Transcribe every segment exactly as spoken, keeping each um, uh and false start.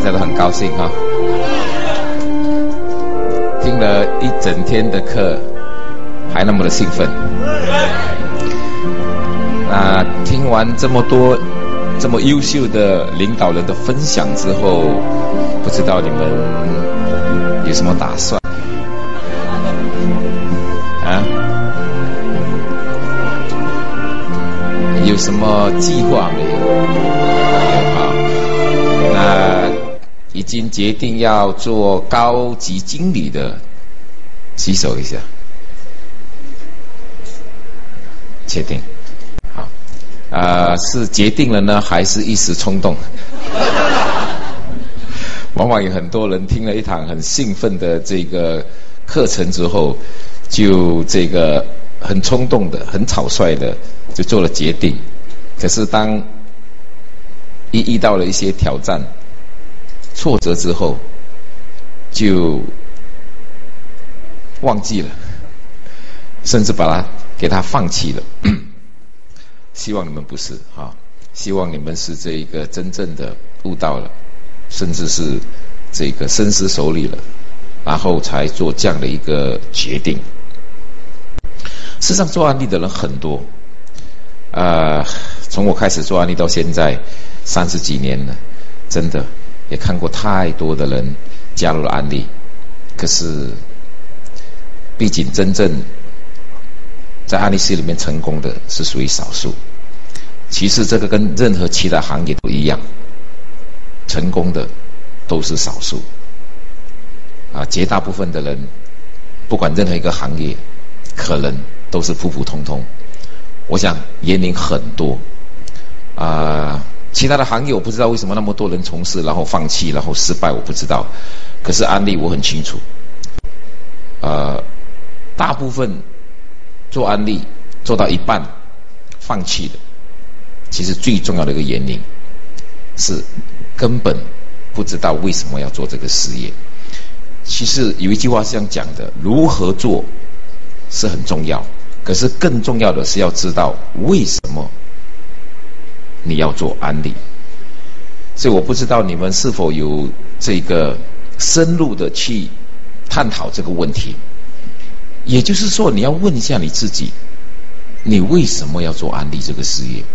家都很高兴哈、哦，听了一整天的课，还那么的兴奋。那听完这么多这么优秀的领导人的分享之后，不知道你们有什么打算啊？有什么计划没有？好，那已经决定要做高级经理的，举手一下。确定？好，呃，是决定了呢，还是一时冲动？往往有很多人听了一堂很兴奋的这个课程之后，就这个很冲动的、很草率的就做了决定。可是当一遇到了一些挑战、挫折之后，就忘记了，甚至把它给它放弃了。希望你们不是啊，希望你们是这个真正的悟到了，甚至是这个深思熟虑了，然后才做这样的一个决定。事实上，做案例的人很多，呃，从我开始做案例到现在三十几年了，真的也看过太多的人加入了案例，可是，毕竟真正在案例系里面成功的是属于少数。其实这个跟任何其他行业都一样，成功的都是少数。啊，绝大部分的人，不管任何一个行业，可能都是普普通通。我想年龄很多，啊、呃，其他的行业我不知道为什么那么多人从事，然后放弃，然后失败，我不知道。可是案例我很清楚，呃，大部分做案例做到一半放弃的，其实最重要的一个原因是根本不知道为什么要做这个事业。其实有一句话是这样讲的，如何做是很重要，可是更重要的是要知道为什么你要做案例。所以我不知道你们是否有这个深入的去探讨这个问题。也就是说，你要问一下你自己，你为什么要做案例这个事业？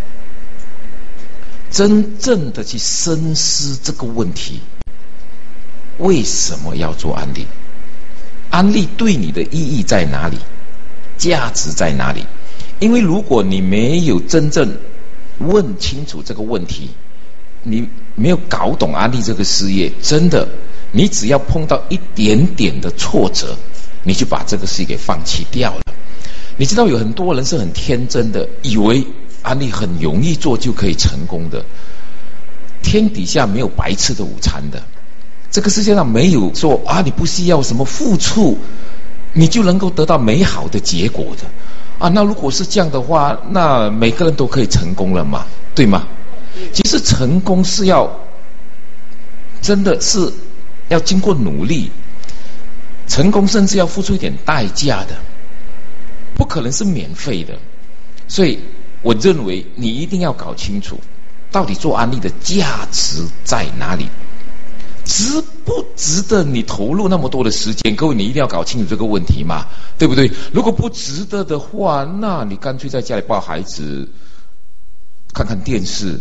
真正的去深思这个问题，为什么要做案例？案例对你的意义在哪里？价值在哪里？因为如果你没有真正问清楚这个问题，你没有搞懂案例这个事业，真的，你只要碰到一点点的挫折，你就把这个事给放弃掉了。你知道有很多人是很天真的，以为案例很容易做就可以成功的。天底下没有白吃的午餐的，这个世界上没有说啊，你不需要什么付出，你就能够得到美好的结果的啊。那如果是这样的话，那每个人都可以成功了嘛，对吗？其实成功是要真的是要经过努力，成功甚至要付出一点代价的，不可能是免费的。所以我认为你一定要搞清楚，到底做案例的价值在哪里，值不值得你投入那么多的时间？各位，你一定要搞清楚这个问题嘛，对不对？如果不值得的话，那你干脆在家里抱孩子，看看电视，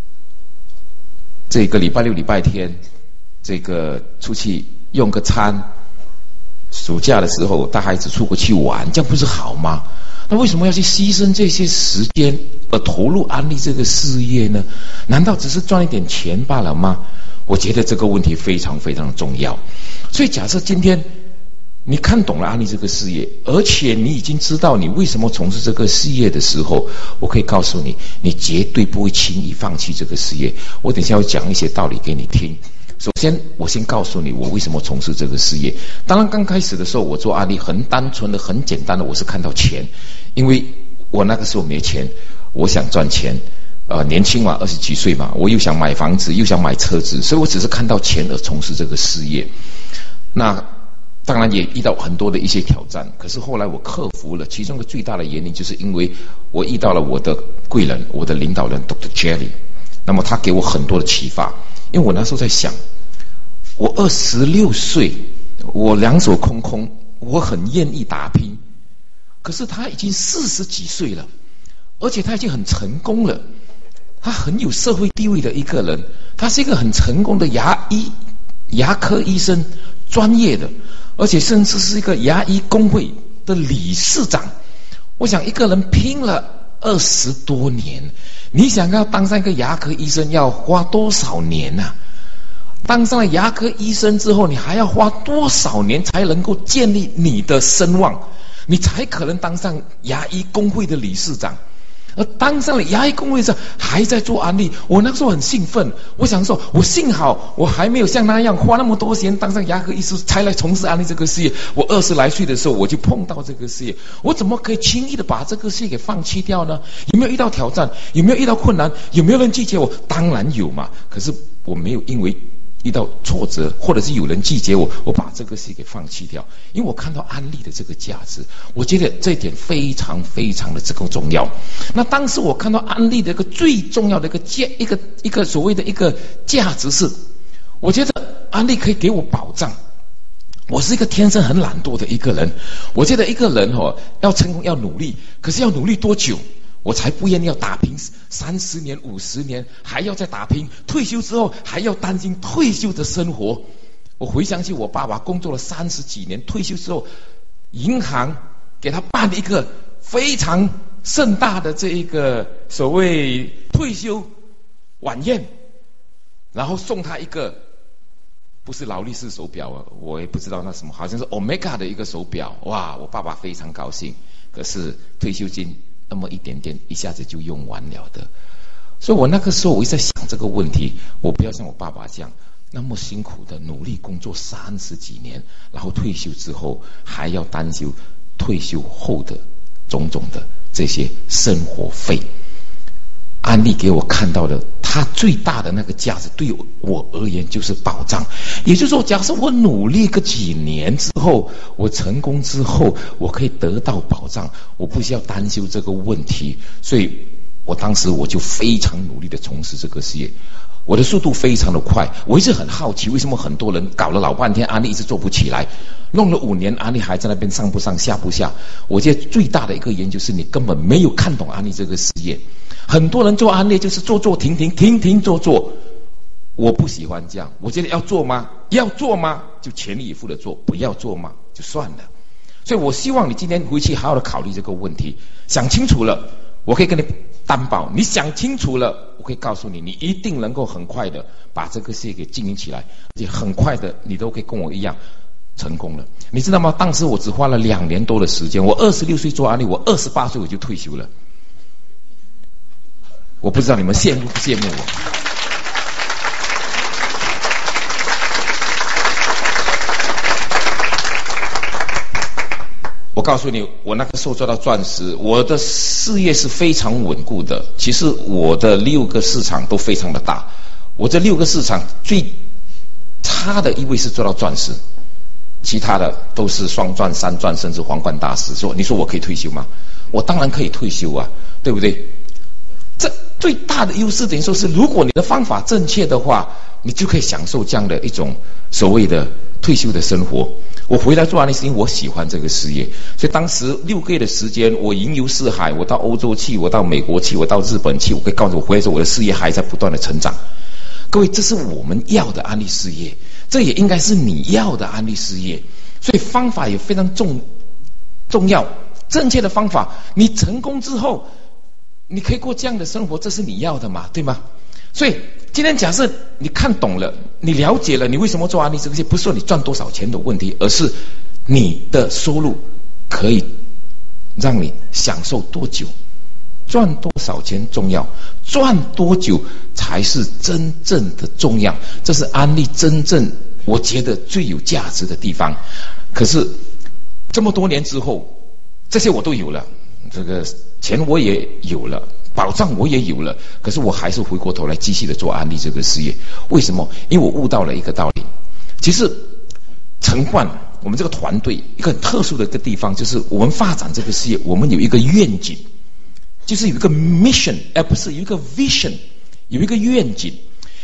这个礼拜六礼拜天这个出去用个餐，暑假的时候带孩子出国去玩，这样不是好吗？那为什么要去牺牲这些时间而投入案例这个事业呢？难道只是赚一点钱罢了吗？我觉得这个问题非常非常重要。所以假设今天你看懂了案例这个事业，而且你已经知道你为什么从事这个事业的时候，我可以告诉你，你绝对不会轻易放弃这个事业。我等一下要讲一些道理给你听。首先我先告诉你我为什么从事这个事业。当然刚开始的时候我做案例很单纯的很简单的，我是看到钱，因为我那个时候没钱，我想赚钱，呃，年轻嘛，二十几岁嘛，我又想买房子又想买车子，所以我只是看到钱而从事这个事业。那当然也遇到很多的一些挑战，可是后来我克服了，其中一个最大的原因就是因为我遇到了我的贵人，我的领导人 Doctor Jerry， 那么他给我很多的启发。因因为我那时候在想，我二十六岁，我两手空空，我很愿意打拼。可是他已经四十几岁了，而且他已经很成功了，他很有社会地位的一个人，他是一个很成功的牙医、牙科医生，专业的，而且甚至是一个牙医工会的理事长。我想一个人拼了二十多年，你想要当上一个牙科医生要花多少年啊？当上了牙科医生之后，你还要花多少年才能够建立你的声望？你才可能当上牙医工会的理事长。而当上了牙医工会上还在做安利，我那时候很兴奋，我想说我幸好我还没有像那样花那么多时间当上牙科医师才来从事安利这个事业。我二十来岁的时候我就碰到这个事业，我怎么可以轻易的把这个事业给放弃掉呢？有没有遇到挑战？有没有遇到困难？有没有人拒绝我？当然有嘛。可是我没有因为遇到挫折，或者是有人拒绝我，我把这个事给放弃掉，因为我看到安利的这个价值，我觉得这一点非常非常的这个重要。那当时我看到安利的一个最重要的一个价，一个一个所谓的一个价值是，我觉得安利可以给我保障。我是一个天生很懒惰的一个人，我觉得一个人哦要成功要努力，可是要努力多久？我才不愿意要打拼三十年、五十年，还要再打拼。退休之后还要担心退休的生活。我回想起我爸爸工作了三十几年，退休之后，银行给他办一个非常盛大的这一个所谓退休晚宴，然后送他一个不是劳力士手表啊，我也不知道那什么，好像是 Omega 的一个手表。哇，我爸爸非常高兴。可是退休金那么一点点，一下子就用完了的。所以我那个时候我一直在想这个问题，我不要像我爸爸这样那么辛苦的努力工作三十几年，然后退休之后还要担忧退休后的种种的这些生活费。安利给我看到的，它最大的那个价值对我而言就是保障。也就是说，假设我努力个几年之后，我成功之后，我可以得到保障，我不需要担忧这个问题。所以我当时我就非常努力的从事这个事业，我的速度非常的快。我一直很好奇，为什么很多人搞了老半天，安利一直做不起来，弄了五年，安利还在那边上不上下不下。我觉得最大的一个原因就是你根本没有看懂安利这个事业。很多人做安利就是做做停停停停做做，我不喜欢这样。我觉得要做吗？要做吗？就全力以赴的做，不要做吗？就算了。所以我希望你今天回去好好的考虑这个问题，想清楚了，我可以跟你担保，你想清楚了，我可以告诉你，你一定能够很快的把这个事业给经营起来，而且很快的你都可以跟我一样成功了。你知道吗？当时我只花了两年多的时间，我二十六岁做安利，我二十八岁我就退休了。我不知道你们羡慕不羡慕我。我告诉你，我那个时候做到钻石，我的事业是非常稳固的。其实我的六个市场都非常的大，我这六个市场最差的一位是做到钻石，其他的都是双钻、三钻，甚至皇冠大师。说你说我可以退休吗？我当然可以退休啊，对不对？这最大的优势等于说是，如果你的方法正确的话，你就可以享受这样的一种所谓的退休的生活。我回来做安利是因为我喜欢这个事业，所以当时六个月的时间，我云游四海，我到欧洲去，我到美国去，我到日本去，我可以告诉我回来之后，我的事业还在不断的成长。各位，这是我们要的安利事业，这也应该是你要的安利事业。所以方法也非常重重要，正确的方法，你成功之后，你可以过这样的生活，这是你要的嘛，对吗？所以今天假设你看懂了，你了解了，你为什么做安利这个事，不是说你赚多少钱的问题，而是你的收入可以让你享受多久，赚多少钱重要，赚多久才是真正的重要。这是安利真正我觉得最有价值的地方。可是这么多年之后，这些我都有了，这个钱我也有了，保障我也有了，可是我还是回过头来继续的做安利这个事业。为什么？因为我悟到了一个道理。其实成冠我们这个团队一个很特殊的一个地方，就是我们发展这个事业，我们有一个愿景，就是有一个 mission， 而不是有一个 vision， 有一个愿景。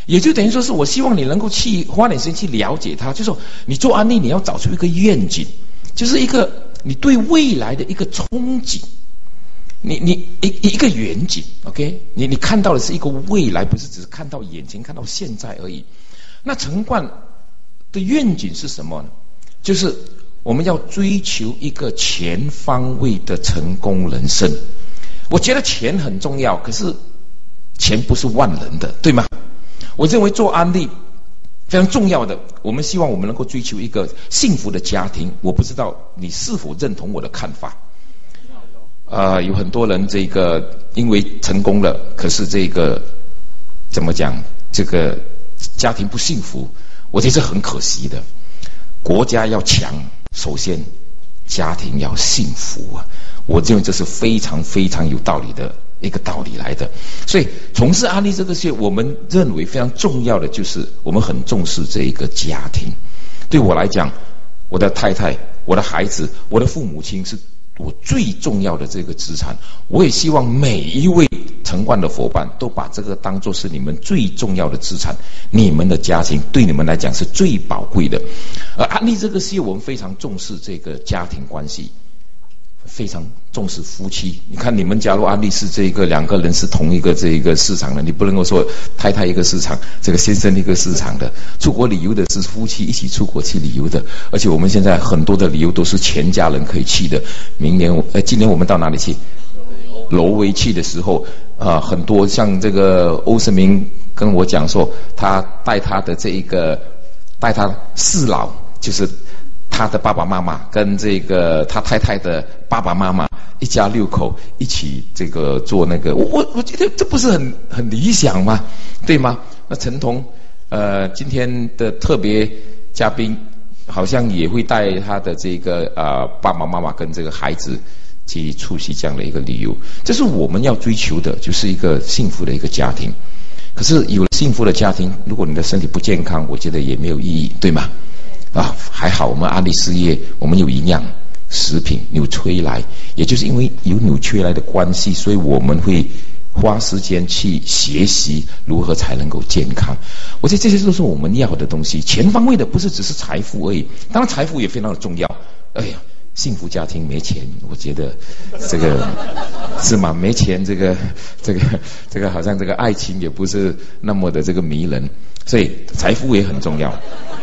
也就等于说是我希望你能够去花点时间去了解它，就是说你做安利你要找出一个愿景，就是一个你对未来的一个憧憬，你你一一个远景 ，OK， 你你看到的是一个未来，不是只是看到眼前看到现在而已。那陈冠的愿景是什么呢？就是我们要追求一个全方位的成功人生。我觉得钱很重要，可是钱不是万能的，对吗？我认为做安利非常重要的，我们希望我们能够追求一个幸福的家庭。我不知道你是否认同我的看法。呃，有很多人这个因为成功了，可是这个怎么讲？这个家庭不幸福，我觉得是很可惜的。国家要强，首先家庭要幸福啊！我认为这是非常非常有道理的一个道理来的。所以从事安利这个事，我们认为非常重要的就是我们很重视这一个家庭。对我来讲，我的太太、我的孩子、我的父母亲是我最重要的这个资产。我也希望每一位陈冠的伙伴都把这个当作是你们最重要的资产，你们的家庭对你们来讲是最宝贵的。而安利这个事业，我们非常重视这个家庭关系，非常重视夫妻。你看，你们假如安利是这个两个人是同一个这一个市场的，你不能够说太太一个市场，这个先生一个市场的。出国旅游的是夫妻一起出国去旅游的，而且我们现在很多的旅游都是全家人可以去的。明年呃，今年我们到哪里去？挪威去的时候，啊、呃，很多像这个欧世明跟我讲说，他带他的这一个带他四老，就是他的爸爸妈妈跟这个他太太的爸爸妈妈一家六口一起这个做那个，我我我觉得这不是很很理想吗？对吗？那陈彤，呃，今天的特别嘉宾好像也会带他的这个呃爸爸妈妈跟这个孩子去出席这样的一个旅游，这是我们要追求的，就是一个幸福的一个家庭。可是有了幸福的家庭，如果你的身体不健康，我觉得也没有意义，对吗？啊，还好我们安利事业，我们有营养食品纽崔莱，也就是因为有纽崔莱的关系，所以我们会花时间去学习如何才能够健康。我觉得这些都是我们要的东西，全方位的，不是只是财富而已。当然财富也非常的重要。哎呀，幸福家庭没钱，我觉得这个是吗？没钱，这个这个这个好像这个爱情也不是那么的这个迷人，所以财富也很重要。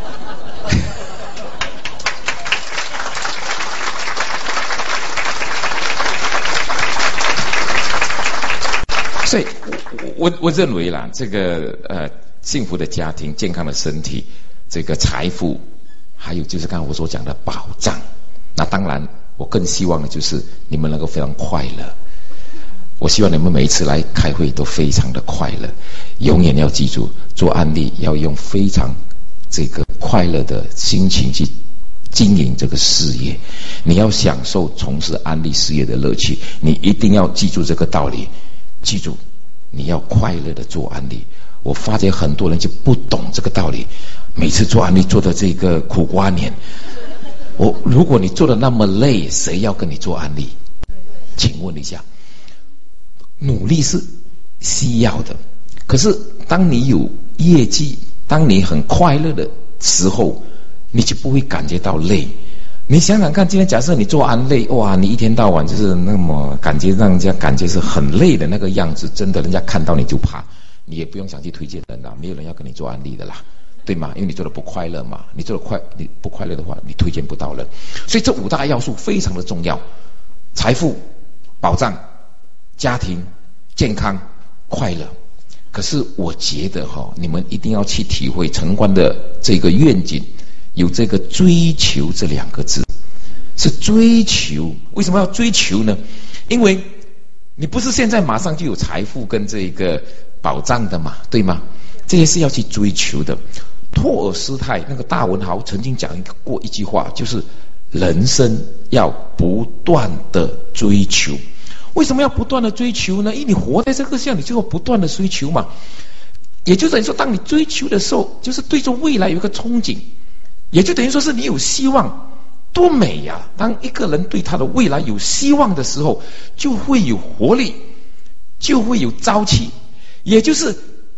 所以我我我认为啦，这个呃幸福的家庭、健康的身体、这个财富，还有就是刚才我所讲的保障。那当然，我更希望的就是你们能够非常快乐。我希望你们每一次来开会都非常的快乐。永远要记住，做安利要用非常这个快乐的心情去经营这个事业。你要享受从事安利事业的乐趣，你一定要记住这个道理。记住，你要快乐的做安利。我发觉很多人就不懂这个道理，每次做安利做的这个苦瓜脸。我如果你做的那么累，谁要跟你做安利？请问一下，努力是需要的，可是当你有业绩，当你很快乐的时候，你就不会感觉到累。你想想看，今天假设你做安利，哇，你一天到晚就是那么感觉让人家感觉是很累的那个样子，真的人家看到你就怕，你也不用想去推荐人啦，没有人要跟你做安利的啦，对吗？因为你做的不快乐嘛，你做的快，你不快乐的话，你推荐不到人。所以这五大要素非常的重要：财富、保障、家庭、健康、快乐。可是我觉得哈、哦，你们一定要去体会陈冠的这个愿景。有这个追求这两个字，是追求。为什么要追求呢？因为你不是现在马上就有财富跟这个保障的嘛，对吗？这些是要去追求的。托尔斯泰那个大文豪曾经讲过一句话，就是人生要不断的追求。为什么要不断的追求呢？因为你活在这个世界，你就要不断的追求嘛。也就等于说，当你追求的时候，就是对着未来有一个憧憬。也就等于说是你有希望，多美呀、啊！当一个人对他的未来有希望的时候，就会有活力，就会有朝气。也就是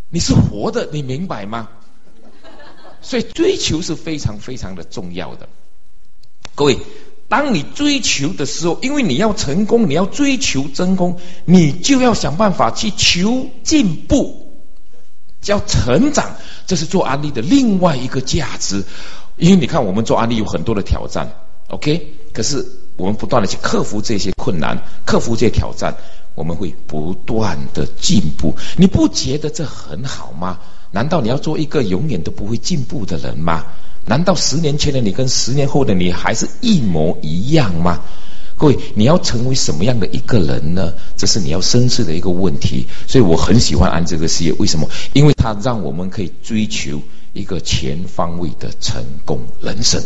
你是活的，你明白吗？所以追求是非常非常的重要的。各位，当你追求的时候，因为你要成功，你要追求真功，你就要想办法去求进步，叫成长。这是做安利的另外一个价值。因为你看，我们做安利有很多的挑战 ，OK？ 可是我们不断的去克服这些困难，克服这些挑战，我们会不断的进步。你不觉得这很好吗？难道你要做一个永远都不会进步的人吗？难道十年前的你跟十年后的你还是一模一样吗？各位，你要成为什么样的一个人呢？这是你要深思的一个问题。所以我很喜欢安这个事业，为什么？因为它让我们可以追求一个全方位的成功人生。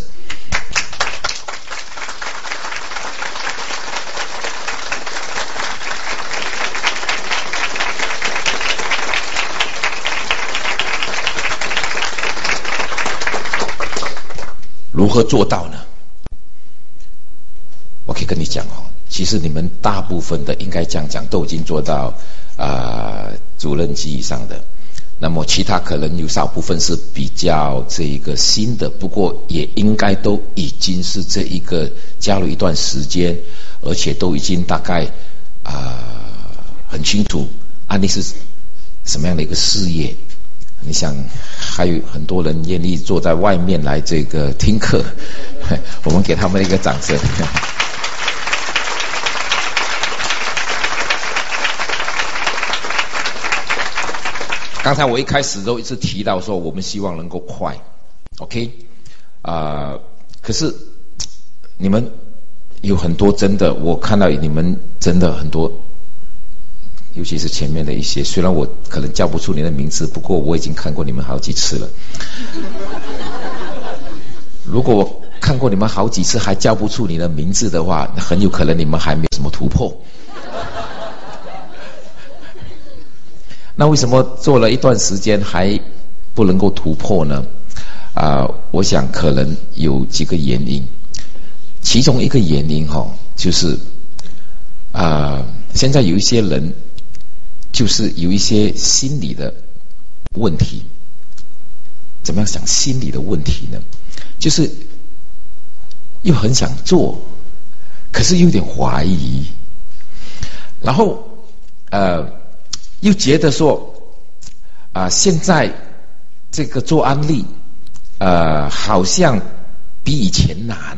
如何做到呢？我可以跟你讲哦，其实你们大部分的应该这样讲，都已经做到啊、呃、主任级以上的。那么其他可能有少部分是比较这一个新的，不过也应该都已经是这一个加入一段时间，而且都已经大概啊、呃、很清楚安利是什么样的一个事业。你想，还有很多人愿意坐在外面来这个听课，我们给他们一个掌声。刚才我一开始都一直提到说，我们希望能够快 ，OK， 啊、呃，可是你们有很多真的，我看到你们真的很多。尤其是前面的一些，虽然我可能叫不出你的名字，不过我已经看过你们好几次了。如果我看过你们好几次还叫不出你的名字的话，很有可能你们还没有什么突破。那为什么做了一段时间还不能够突破呢？啊、呃，我想可能有几个原因，其中一个原因哈、哦，就是啊、呃，现在有一些人。就是有一些心理的问题，怎么样想心理的问题呢？就是又很想做，可是又有点怀疑，然后呃又觉得说啊、呃，现在这个做安利呃好像比以前难。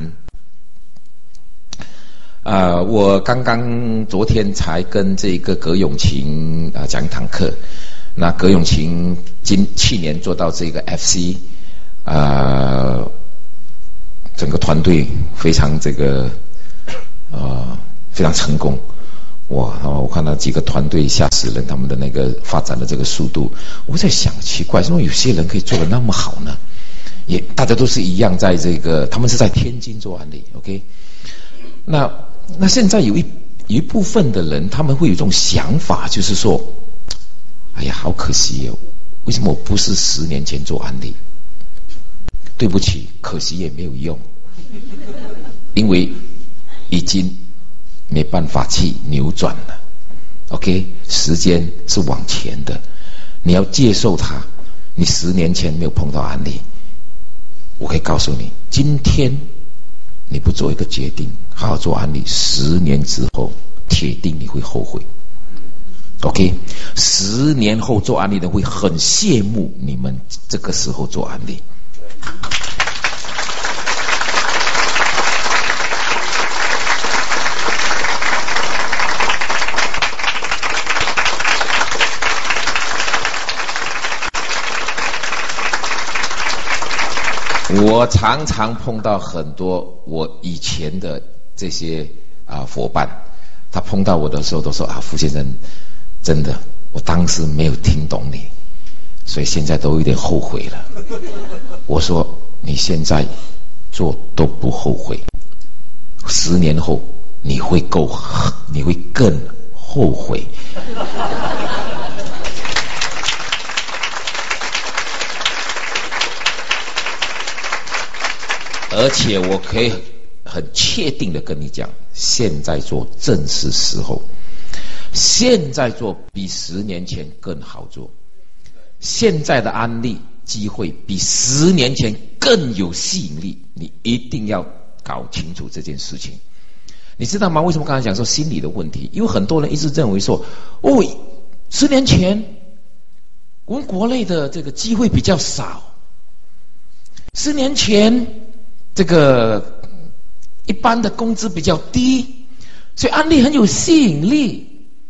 呃，我刚刚昨天才跟这个葛永琴啊、呃、讲一堂课，那葛永琴今去年做到这个 F C， 呃，整个团队非常这个呃非常成功，哇！我看到几个团队吓死人，他们的那个发展的这个速度，我在想奇怪，为什么有些人可以做得那么好呢？也大家都是一样，在这个他们是在天津做安利 ，OK， 那。那现在有一有一部分的人，他们会有一种想法，就是说，哎呀，好可惜哦，为什么我不是十年前做安利？对不起，可惜也没有用，因为已经没办法去扭转了。OK， 时间是往前的，你要接受它。你十年前没有碰到安利，我可以告诉你，今天你不做一个决定，好好做安利，十年之后铁定你会后悔。OK， 十年后做安利的会很羡慕你们这个时候做安利。我常常碰到很多我以前的这些啊伙伴，他碰到我的时候都说啊，傅先生，真的，我当时没有听懂你，所以现在都有点后悔了。我说你现在做都不后悔，十年后你会够，你会更后悔。而且我可以很确定的跟你讲，现在做正是时候，现在做比十年前更好做。 现在的案例机会比十年前更有吸引力，你一定要搞清楚这件事情。你知道吗？为什么刚才讲说心理的问题？因为很多人一直认为说，哦，十年前我们国内的这个机会比较少，十年前这个一般的工资比较低，所以案例很有吸引力。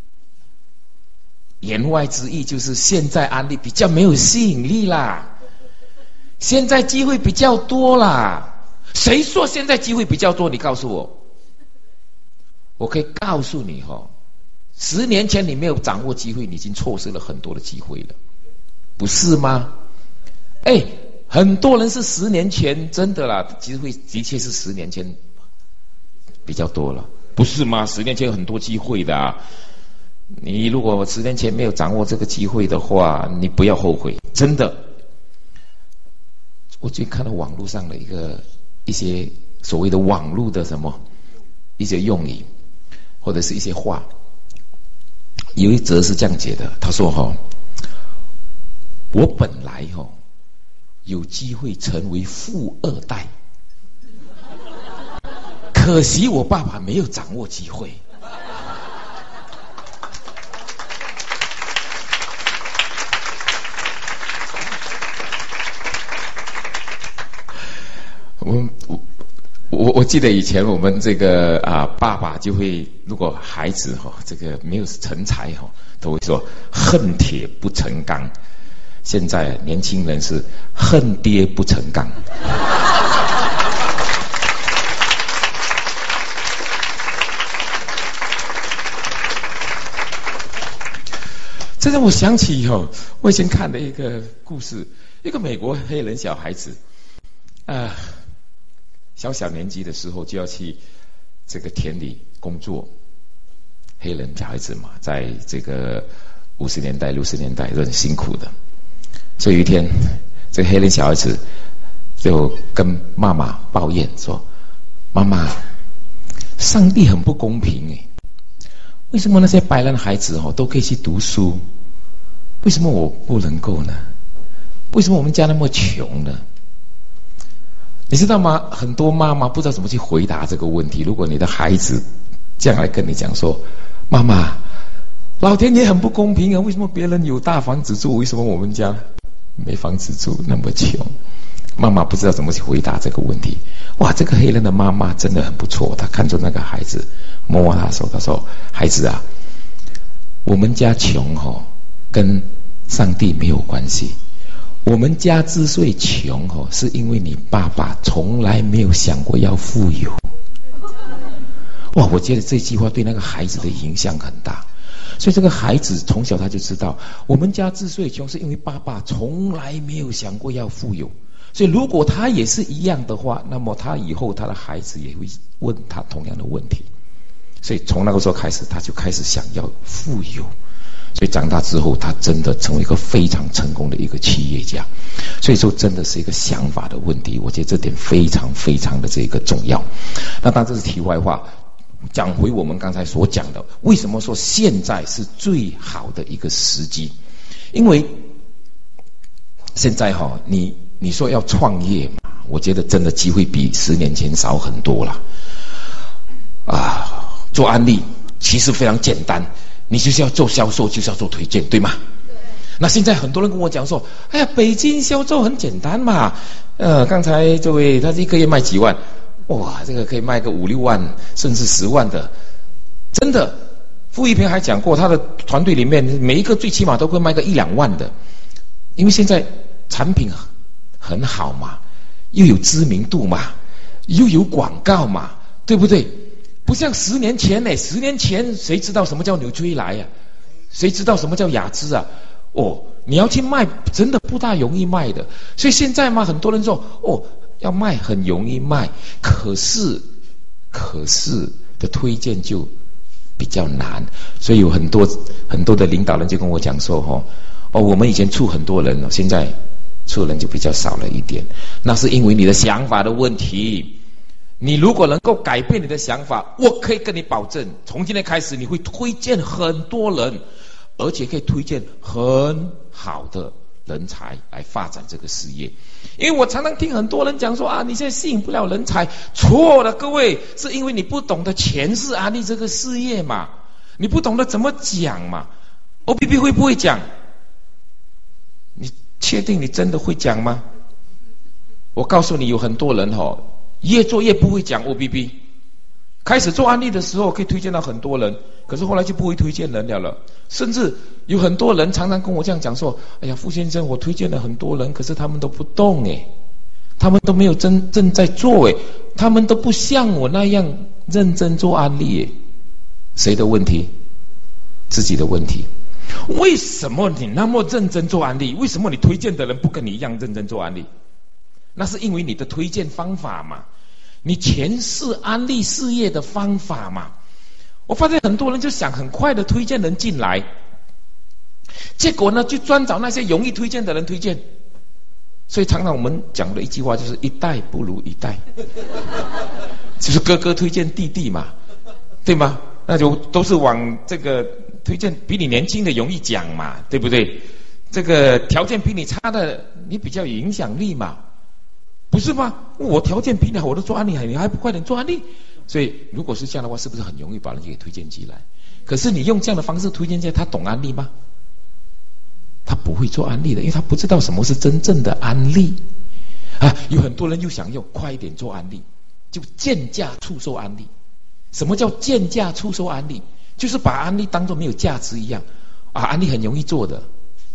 言外之意就是现在案例比较没有吸引力啦，现在机会比较多啦。谁说现在机会比较多？你告诉我，我可以告诉你哦，十年前你没有掌握机会，你已经错失了很多的机会了，不是吗？哎，很多人是十年前真的啦，机会的确是十年前比较多了，不是吗？十年前有很多机会的啊。你如果十年前没有掌握这个机会的话，你不要后悔，真的。我最近看到网络上的一个一些所谓的网络的什么一些用语，或者是一些话，有一则是这样解的，他说哈、哦，我本来哈、哦、有机会成为富二代，可惜我爸爸没有掌握机会。我我我我记得以前我们这个啊爸爸就会，如果孩子哈、哦、这个没有成才哈、哦，都会说恨铁不成钢。现在年轻人是恨爹不成钢。这让我想起哦，我以前看的一个故事，一个美国黑人小孩子，啊、呃。小小年纪的时候就要去这个田里工作，黑人小孩子嘛，在这个五十年代、六十年代都很辛苦的。所以有一天，这个黑人小孩子就跟妈妈抱怨说：“妈妈，上帝很不公平哎，为什么那些白人孩子哦都可以去读书，为什么我不能够呢？为什么我们家那么穷呢？”你知道吗？很多妈妈不知道怎么去回答这个问题。如果你的孩子将来跟你讲说：“妈妈，老天爷很不公平啊！为什么别人有大房子住，为什么我们家没房子住，那么穷？”妈妈不知道怎么去回答这个问题。哇，这个黑人的妈妈真的很不错。她看着那个孩子，摸摸他的手，她说：“孩子啊，我们家穷哦，跟上帝没有关系。我们家之所以穷哦，是因为你爸爸从来没有想过要富有。”哇，我觉得这句话对那个孩子的影响很大。所以这个孩子从小他就知道，我们家之所以穷，是因为爸爸从来没有想过要富有。所以如果他也是一样的话，那么他以后他的孩子也会问他同样的问题。所以从那个时候开始，他就开始想要富有。所以长大之后，他真的成为一个非常成功的一个企业家。所以说，真的是一个想法的问题。我觉得这点非常非常的这个重要。那当然这是题外话，讲回我们刚才所讲的，为什么说现在是最好的一个时机？因为现在哈、哦，你你说要创业嘛，我觉得真的机会比十年前少很多了。啊，做案例其实非常简单。你就是要做销售，就是要做推荐，对吗？对。那现在很多人跟我讲说：“哎呀，北京销售很简单嘛。”呃，刚才这位他一个月卖几万，哇，这个可以卖个五六万，甚至十万的，真的。傅一平还讲过，他的团队里面每一个最起码都会卖个一两万的，因为现在产品很好嘛，又有知名度嘛，又有广告嘛，对不对？不像十年前呢，十年前谁知道什么叫纽崔莱啊？谁知道什么叫雅姿啊？哦，你要去卖，真的不大容易卖的。所以现在嘛，很多人说，哦，要卖很容易卖，可是，可是的推荐就比较难。所以有很多很多的领导人就跟我讲说，哦，哦，我们以前出很多人了，现在出人就比较少了一点。那是因为你的想法的问题。你如果能够改变你的想法，我可以跟你保证，从今天开始你会推荐很多人，而且可以推荐很好的人才来发展这个事业。因为我常常听很多人讲说啊，你现在吸引不了人才，错了，各位，是因为你不懂得诠释安利这个事业嘛，你不懂得怎么讲嘛。O B B 会不会讲？你确定你真的会讲吗？我告诉你，有很多人哦，越做越不会讲 O B B。开始做安利的时候可以推荐到很多人，可是后来就不会推荐人了了。甚至有很多人常常跟我这样讲说：“哎呀，傅先生，我推荐了很多人，可是他们都不动哎，他们都没有真正在做哎，他们都不像我那样认真做安利哎。”谁的问题？自己的问题。为什么你那么认真做安利？为什么你推荐的人不跟你一样认真做安利？那是因为你的推荐方法嘛。你诠释安利事业的方法嘛？我发现很多人就想很快的推荐人进来，结果呢就专找那些容易推荐的人推荐。所以常常我们讲的一句话就是一代不如一代，就是哥哥推荐弟弟嘛，对吗？那就都是往这个推荐比你年轻的容易讲嘛，对不对？这个条件比你差的，你比较有影响力嘛。不是吗？我条件比你好，我都做安利，你还不快点做安利？所以如果是这样的话，是不是很容易把人给推荐进来？可是你用这样的方式推荐进来，他懂安利吗？他不会做安利的，因为他不知道什么是真正的安利啊。有很多人又想要快一点做安利，就贱价出售安利。什么叫贱价出售安利？就是把安利当作没有价值一样啊。安利很容易做的，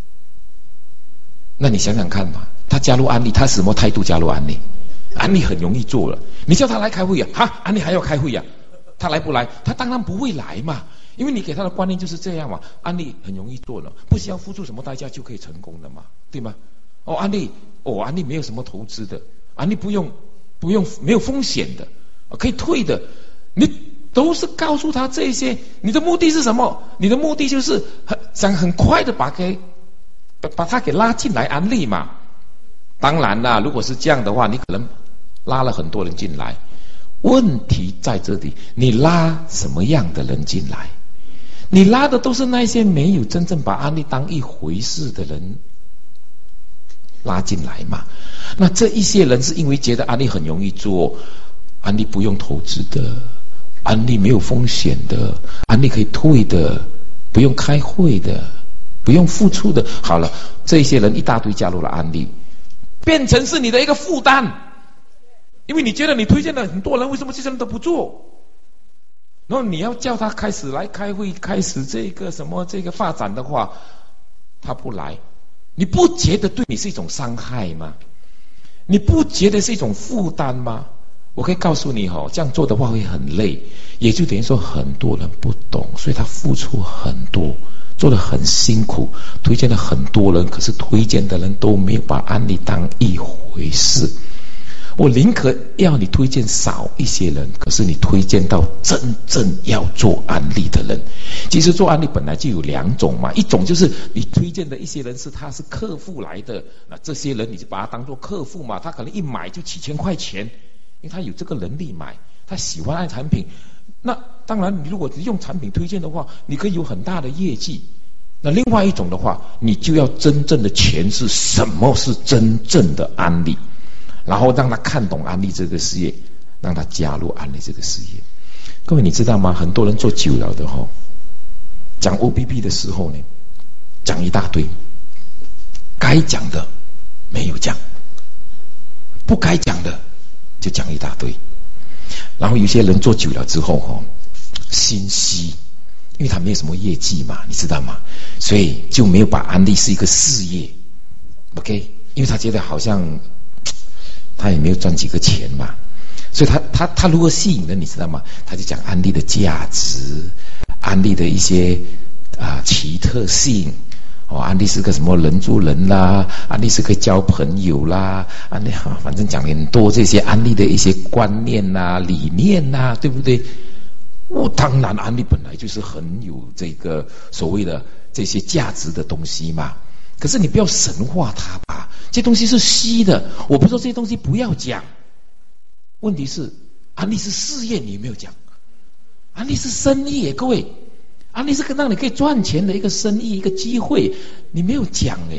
那你想想看嘛。他加入安利，他什么态度加入安利？安利很容易做了，你叫他来开会啊，哈，安利还要开会啊，他来不来？他当然不会来嘛，因为你给他的观念就是这样嘛。安利很容易做了，不需要付出什么代价就可以成功的嘛，对吗？哦，安利，哦，安利没有什么投资的，安利不用不用没有风险的，可以退的，你都是告诉他这些，你的目的是什么？你的目的就是很想很快的把给把他给拉进来安利嘛。当然啦，如果是这样的话，你可能拉了很多人进来。问题在这里，你拉什么样的人进来？你拉的都是那些没有真正把安利当一回事的人拉进来嘛。那这一些人是因为觉得安利很容易做，安利不用投资的，安利没有风险的，安利可以退的，不用开会的，不用付出的。好了，这些人一大堆加入了安利，变成是你的一个负担，因为你觉得你推荐了很多人，为什么这些人都不做？然后你要叫他开始来开会，开始这个什么这个发展的话，他不来，你不觉得对你是一种伤害吗？你不觉得是一种负担吗？我可以告诉你哦，这样做的话会很累，也就等于说很多人不懂，所以他付出很多。做得很辛苦，推荐了很多人，可是推荐的人都没有把安利当一回事。我宁可要你推荐少一些人，可是你推荐到真正要做安利的人。其实做安利本来就有两种嘛，一种就是你推荐的一些人是他是客户来的，那这些人你就把他当做客户嘛，他可能一买就几千块钱，因为他有这个能力买，他喜欢爱产品。那当然，你如果用产品推荐的话，你可以有很大的业绩。那另外一种的话，你就要真正的诠释什么是真正的安利，然后让他看懂安利这个事业，让他加入安利这个事业。各位你知道吗？很多人做久了的吼，讲 O B B 的时候呢，讲一大堆，该讲的没有讲，不该讲的就讲一大堆。然后有些人做久了之后吼，心虚，因为他没有什么业绩嘛，你知道吗？所以就没有把安利是一个事业 ，OK？ 因为他觉得好像他也没有赚几个钱嘛，所以他他他如何吸引人，你知道吗？他就讲安利的价值，安利的一些啊、呃、奇特性。哦，安利是个什么人助人啦，安利是可以交朋友啦，安利哈，反正讲很多这些安利的一些观念呐、理念呐，对不对？我、哦、当然，安利本来就是很有这个所谓的这些价值的东西嘛。可是你不要神化它吧，这东西是虚的。我不是说这些东西不要讲，问题是安利是事业，你有没有讲？安利是生意耶，各位。安利是个让你可以赚钱的一个生意，一个机会，你没有讲哎。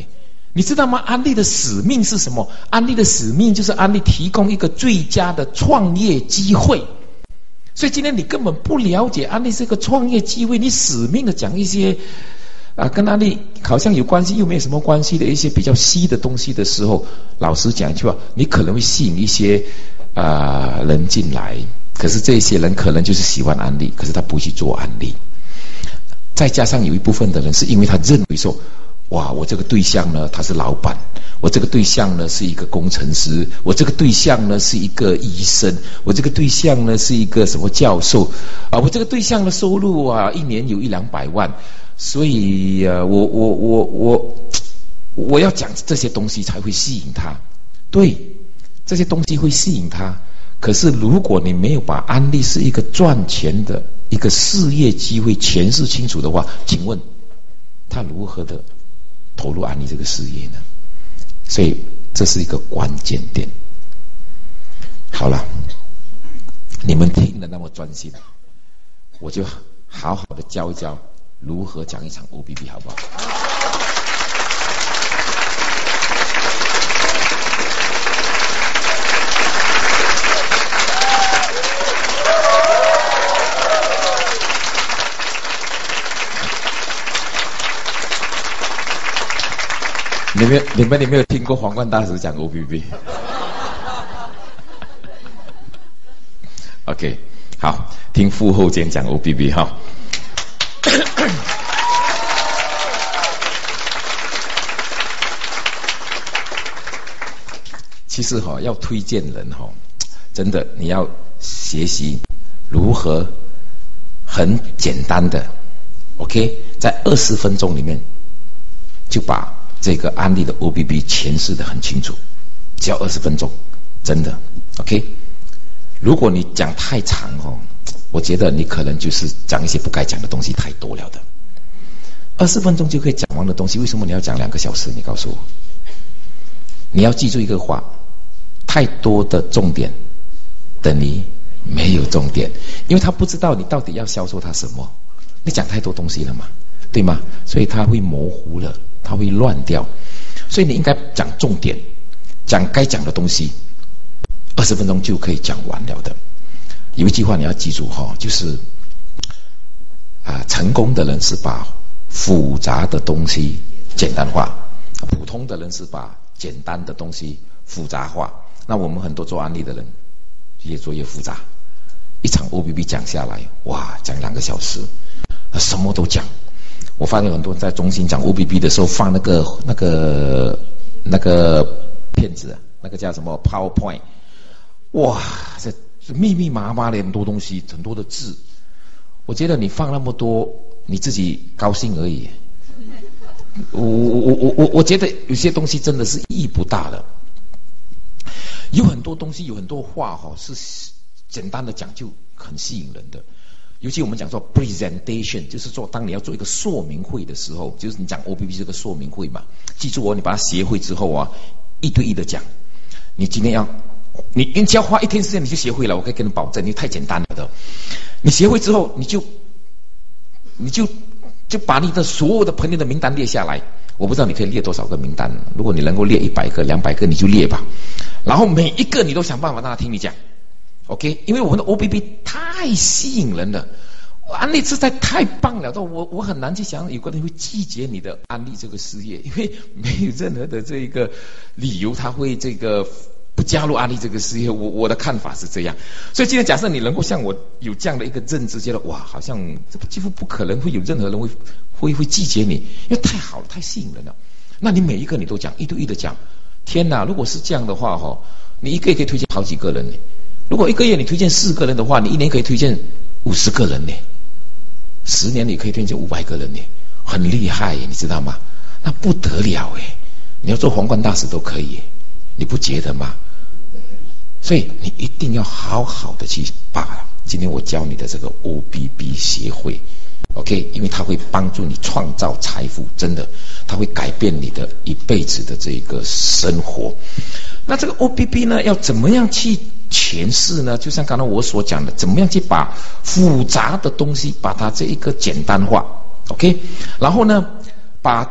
你知道吗？安利的使命是什么？安利的使命就是安利提供一个最佳的创业机会。所以今天你根本不了解安利是一个创业机会，你死命的讲一些啊跟安利好像有关系又没有什么关系的一些比较稀的东西的时候，老实讲一句话，你可能会吸引一些啊、呃、人进来，可是这些人可能就是喜欢安利，可是他不去做安利。再加上有一部分的人是因为他认为说，哇，我这个对象呢他是老板，我这个对象呢是一个工程师，我这个对象呢是一个医生，我这个对象呢是一个什么教授啊，我这个对象的收入啊一年有一两百万，所以啊我我我我我要讲这些东西才会吸引他。对，这些东西会吸引他，可是如果你没有把安利是一个赚钱的一个事业机会诠释清楚的话，请问他如何的投入安利这个事业呢？所以这是一个关键点。好了，你们听得那么专心，我就好好的教一教如何讲一场 O B B 好不好？你们你们有没有听过皇冠大师讲 O B B？ OK， 好，听傅厚坚讲 O B B 哈。其实哈、哦，要推荐人哈、哦，真的你要学习如何很简单的 ，OK， 在二十分钟里面就把这个案例的 O B B 诠释得很清楚，只要二十分钟，真的 OK。如果你讲太长哦，我觉得你可能就是讲一些不该讲的东西太多了的。二十分钟就可以讲完的东西，为什么你要讲两个小时？你告诉我。你要记住一个话：太多的重点等于没有重点，因为他不知道你到底要销售他什么。你讲太多东西了嘛，对吗？所以他会模糊了。它会乱掉，所以你应该讲重点，讲该讲的东西，二十分钟就可以讲完了的。有一句话你要记住哈，就是啊，成功的人是把复杂的东西简单化，普通的人是把简单的东西复杂化。那我们很多做案例的人，越做越复杂。一场 O B B 讲下来，哇，讲两个小时，什么都讲。我发现很多人在中心讲 O B B 的时候放那个那个那个片子，那个叫什么 PowerPoint， 哇，这密密麻麻的很多东西，很多的字。我觉得你放那么多，你自己高兴而已。我我我我我觉得有些东西真的是意义不大的。有很多东西，有很多话哈，是简单的讲就很吸引人的。尤其我们讲说 presentation， 就是说当你要做一个说明会的时候，就是你讲 O B B 这个说明会嘛，记住哦，你把它学会之后啊，一对一的讲。你今天要，你你只要花一天时间你就学会了，我可以跟你保证，你太简单了的。你学会之后，你就你就就把你的所有的朋友的名单列下来。我不知道你可以列多少个名单，如果你能够列一百个、两百个，你就列吧。然后每一个你都想办法让他听你讲。OK， 因为我们的 O B B 太吸引人了，安利实在太棒了，我我很难去想有个人会拒绝你的安利这个事业，因为没有任何的这个理由他会这个不加入安利这个事业。我我的看法是这样，所以今天假设你能够像我有这样的一个认知，觉得哇，好像这几乎不可能会有任何人会会会拒绝你，因为太好了，太吸引人了。那你每一个你都讲，一对一的讲，天哪！如果是这样的话哈，你一个也可以推荐好几个人呢。如果一个月你推荐四个人的话，你一年可以推荐五十个人呢，十年你可以推荐五百个人呢，很厉害耶，你知道吗？那不得了哎！你要做皇冠大使都可以耶，你不觉得吗？所以你一定要好好的去把今天我教你的这个 O B B 学会 ，OK， 因为它会帮助你创造财富，真的，它会改变你的一辈子的这个生活。那这个 O B B 呢，要怎么样去诠释呢？就像刚才我所讲的，怎么样去把复杂的东西把它这一个简单化 ，OK， 然后呢，把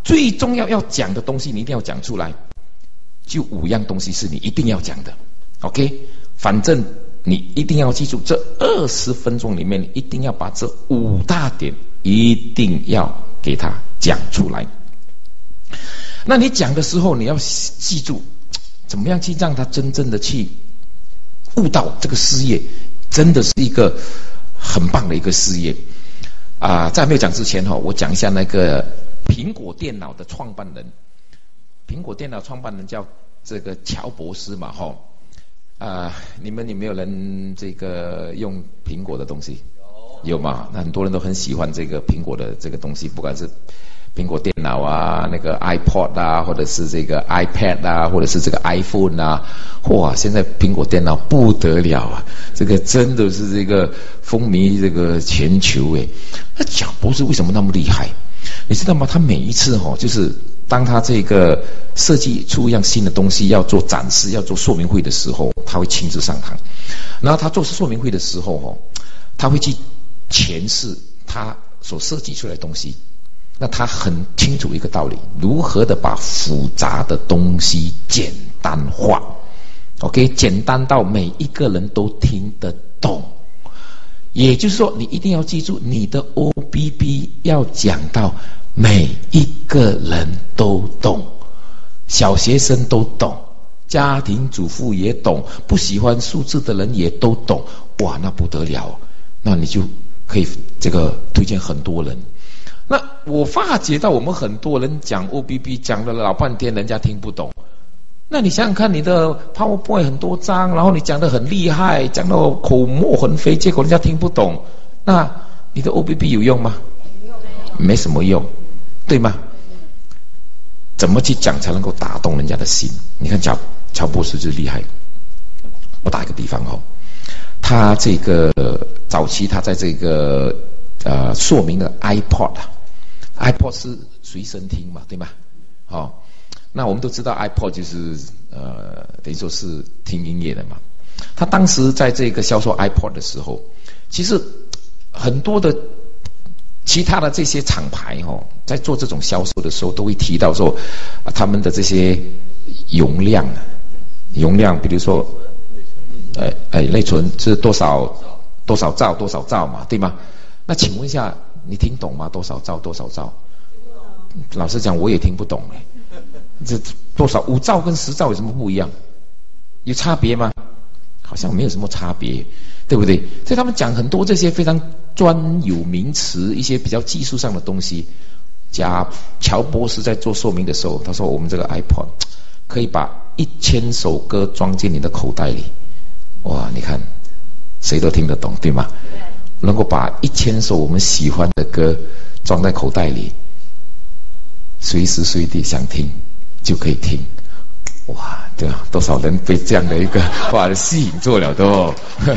最重要要讲的东西，你一定要讲出来。就五样东西是你一定要讲的 ，OK？ 反正你一定要记住，这二十分钟里面，你一定要把这五大点一定要给它讲出来。那你讲的时候，你要记住，怎么样去让他真正的去悟到这个事业，真的是一个很棒的一个事业啊、呃！在没有讲之前哈、哦，我讲一下那个苹果电脑的创办人。苹果电脑创办人叫这个乔博斯嘛，哈、哦，啊、呃，你们有没有人这个用苹果的东西？有，有嘛？那很多人都很喜欢这个苹果的这个东西，不管是苹果电脑啊，那个 iPod 啊，或者是这个 iPad 啊，或者是这个 iPhone 啊，哇！现在苹果电脑不得了啊，这个真的是这个风靡这个全球诶。那乔博士为什么那么厉害？你知道吗？他每一次哈、哦，就是当他这个设计出一样新的东西要做展示、要做说明会的时候，他会亲自上堂。然后他做说明会的时候哦，他会去诠释他所设计出来的东西。那他很清楚一个道理：如何的把复杂的东西简单化。OK， 简单到每一个人都听得懂。也就是说，你一定要记住，你的 O B B 要讲到每一个人都懂，小学生都懂，家庭主妇也懂，不喜欢数字的人也都懂。哇，那不得了！那你就可以这个推荐很多人。那我发觉到我们很多人讲 O B B 讲了老半天，人家听不懂。那你想想看，你的 PowerPoint 很多张，然后你讲得很厉害，讲到口沫横飞，结果人家听不懂，那你的 O B B 有用吗？没什么用，对吗？怎么去讲才能够打动人家的心？你看乔乔博士就厉害。我打一个比方哦，他这个早期他在这个呃说明的 iPod 啊 ，iPod 是随身听嘛，对吗？哦。那我们都知道 iPod 就是呃等于说是听音乐的嘛。他当时在这个销售 iPod 的时候，其实很多的其他的这些厂牌哦，在做这种销售的时候，都会提到说、啊、他们的这些容量，容量，比如说，呃呃内存是多少多少兆多少兆嘛，对吗？那请问一下，你听懂吗？多少兆多少兆？老实讲，我也听不懂哎。这多少五兆跟十兆有什么不一样？有差别吗？好像没有什么差别，对不对？所以他们讲很多这些非常专有名词，一些比较技术上的东西。加乔博士在做说明的时候，他说：“我们这个 iPod 可以把一千首歌装进你的口袋里。”哇，你看，谁都听得懂，对吗？能够把一千首我们喜欢的歌装在口袋里，随时随地想听就可以听。哇，对啊，多少人被这样的一个话吸引住了都。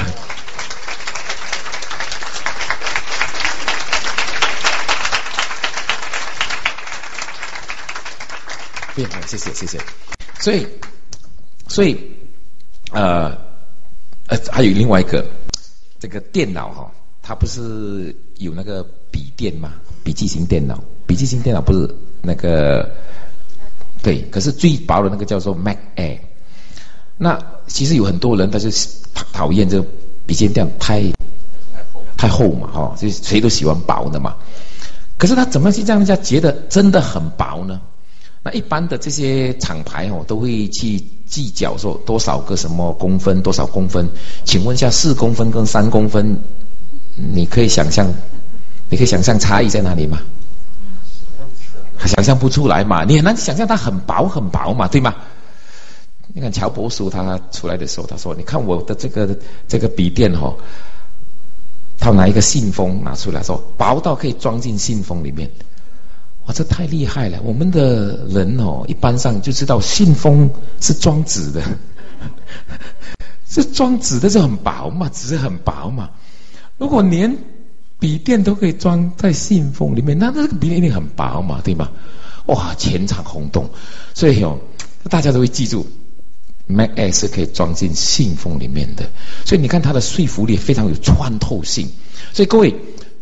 对，谢谢谢谢。所以，所以，呃，呃，还有另外一个，这个电脑哈、哦，它不是有那个笔电吗？笔记型电脑，笔记型电脑不是那个。对，可是最薄的那个叫做 Mac Air。那其实有很多人他就讨厌这个笔记电脑太太厚嘛，哈、哦，所以谁都喜欢薄的嘛。可是他怎么去让人家觉得真的很薄呢？那一般的这些厂牌哦，都会去计较说多少个什么公分，多少公分。请问一下，四公分跟三公分，你可以想象，你可以想象差异在哪里吗？想象不出来嘛，你很难想象它很薄很薄嘛，对吗？你看乔博士他出来的时候，他说：“你看我的这个这个笔电哦，他拿一个信封拿出来说，薄到可以装进信封里面。哇，这太厉害了！我们的人哦，一般上就知道信封是装纸的，是装纸的就很薄嘛，纸很薄嘛。如果连笔电都可以装在信封里面，那那个笔电一定很薄嘛，对吗？哇，全场轰动，所以哦，大家都会记住 ，Mac Air 是可以装进信封里面的。所以你看它的说服力非常有穿透性。所以各位，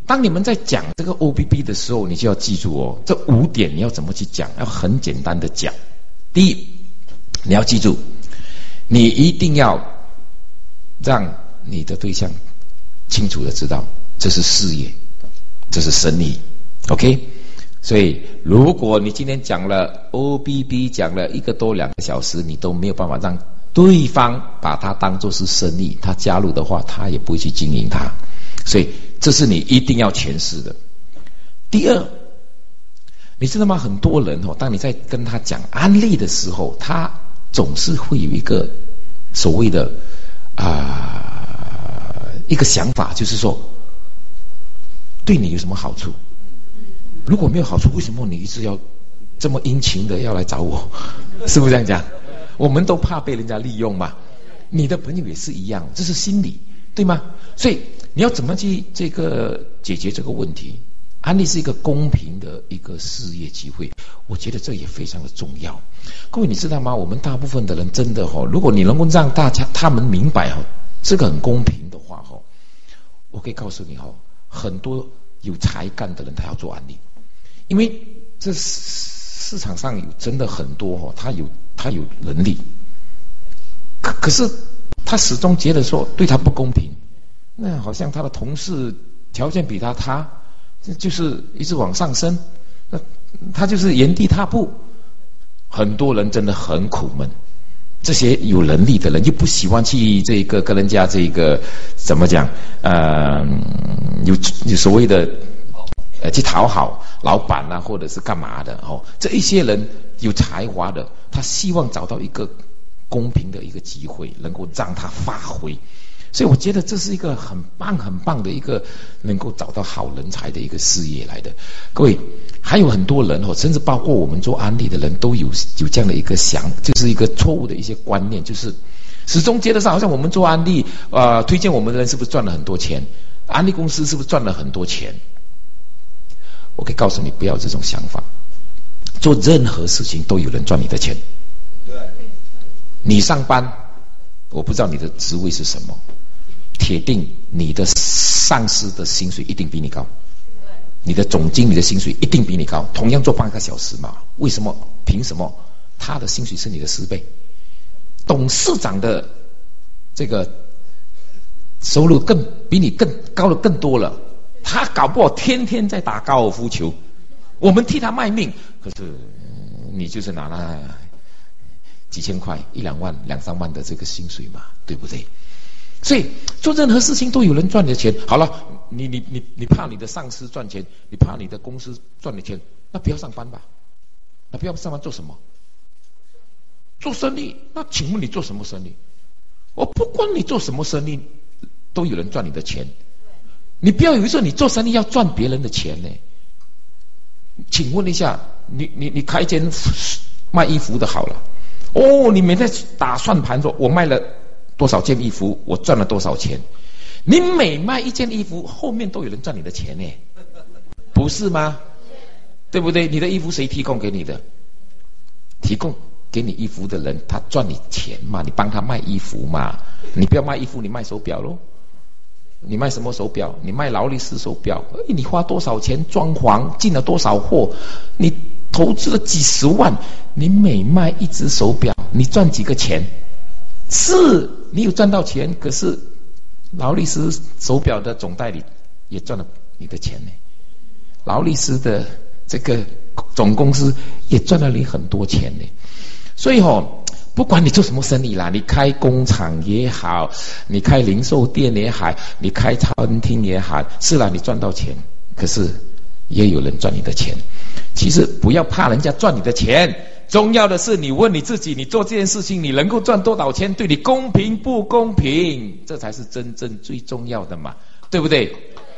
当你们在讲这个 O B B 的时候，你就要记住哦，这五点你要怎么去讲，要很简单的讲。第一，你要记住，你一定要让你的对象清楚的知道，这是事业，这是生意 ，OK？ 所以，如果你今天讲了 O B B 讲了一个多两个小时，你都没有办法让对方把它当作是生意，他加入的话，他也不会去经营它。所以，这是你一定要诠释的。第二，你知道吗？很多人哦，当你在跟他讲案例的时候，他总是会有一个所谓的啊、呃、一个想法，就是说，对你有什么好处？如果没有好处，为什么你一直要这么殷勤的要来找我？是不是这样讲？我们都怕被人家利用嘛。你的朋友也是一样，这是心理，对吗？所以你要怎么去这个解决这个问题？安利是一个公平的一个事业机会，我觉得这也非常的重要。各位你知道吗？我们大部分的人真的哦，如果你能够让大家他们明白哦，这个很公平的话哦，我可以告诉你哦，很多有才干的人他要做安利。因为这市场上有真的很多哦，他有他有能力，可可是他始终觉得说对他不公平，那好像他的同事条件比他差，就是一直往上升，那他就是原地踏步。很多人真的很苦闷，这些有能力的人又不喜欢去这个跟人家这个怎么讲？呃，有有所谓的呃去讨好老板啊，或者是干嘛的哦？这一些人有才华的，他希望找到一个公平的一个机会，能够让他发挥。所以我觉得这是一个很棒很棒的一个能够找到好人才的一个事业来的。各位，还有很多人哦，甚至包括我们做安利的人都有有这样的一个想，就是一个错误的一些观念，就是始终觉得上好像我们做安利，呃，推荐我们的人是不是赚了很多钱？安利公司是不是赚了很多钱？我可以告诉你，不要这种想法。做任何事情都有人赚你的钱。对，你上班，我不知道你的职位是什么，铁定你的上司的薪水一定比你高，你的总经理的薪水一定比你高。同样做半个小时嘛，为什么？凭什么？他的薪水是你的十倍，董事长的这个收入更比你更高的更多了。他搞不好天天在打高尔夫球，我们替他卖命，可是、呃、你就是拿了几千块、一两万、两三万的这个薪水嘛，对不对？所以做任何事情都有人赚你的钱。好了，你你你你怕你的上司赚钱，你怕你的公司赚你钱，那不要上班吧？那不要上班做什么？做生意。那请问你做什么生意？我不管你做什么生意，都有人赚你的钱。你不要以为说你做生意要赚别人的钱呢。请问一下，你你你开一间卖衣服的好了，哦，你每天打算盘说，我卖了多少件衣服，我赚了多少钱？你每卖一件衣服，后面都有人赚你的钱呢，不是吗？对不对？你的衣服谁提供给你的？提供给你衣服的人，他赚你钱嘛，你帮他卖衣服嘛。你不要卖衣服，你卖手表咯。你卖什么手表？你卖劳力士手表，你花多少钱装潢，进了多少货，你投资了几十万，你每卖一只手表，你赚几个钱？是你有赚到钱，可是劳力士手表的总代理也赚了你的钱呢，劳力士的这个总公司也赚了你很多钱呢。所以哦，不管你做什么生意啦，你开工厂也好，你开零售店也好，你开餐厅也好，是啦，你赚到钱，可是也有人赚你的钱。其实不要怕人家赚你的钱，重要的是你问你自己，你做这件事情你能够赚多少钱，对你公平不公平，这才是真正最重要的嘛，对不对？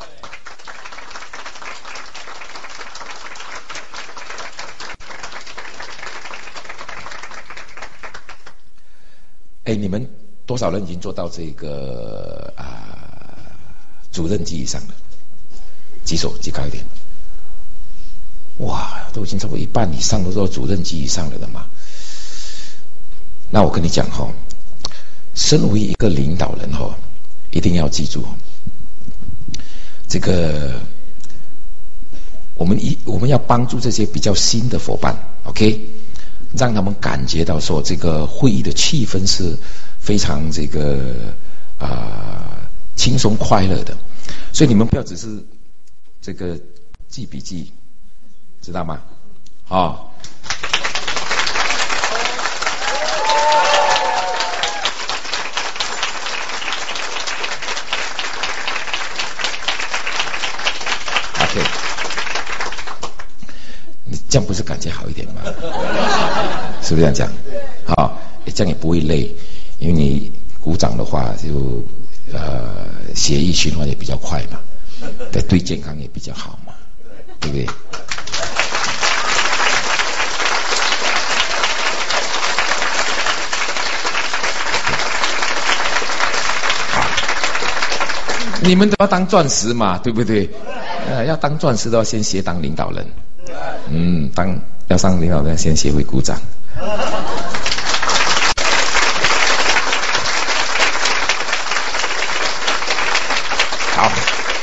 哎，你们多少人已经做到这个啊主任级以上了？举手，举高一点。哇，都已经超过一半以上都做主任级以上了的嘛。那我跟你讲哈、哦，身为一个领导人哈、哦，一定要记住，这个我们一我们要帮助这些比较新的伙伴 ，OK， 让他们感觉到说这个会议的气氛是非常这个啊、呃、轻松快乐的，所以你们不要只是这个记笔记，知道吗？哦。OK， 你这样不是感觉好一点吗？是不是这样讲？好、哦，这样也不会累，因为你鼓掌的话就呃血液循环也比较快嘛，对，对健康也比较好嘛，对不对？你们都要当钻石嘛，对不对？呃，要当钻石都要先学当领导人。嗯，当要当领导人，先学会鼓掌。好，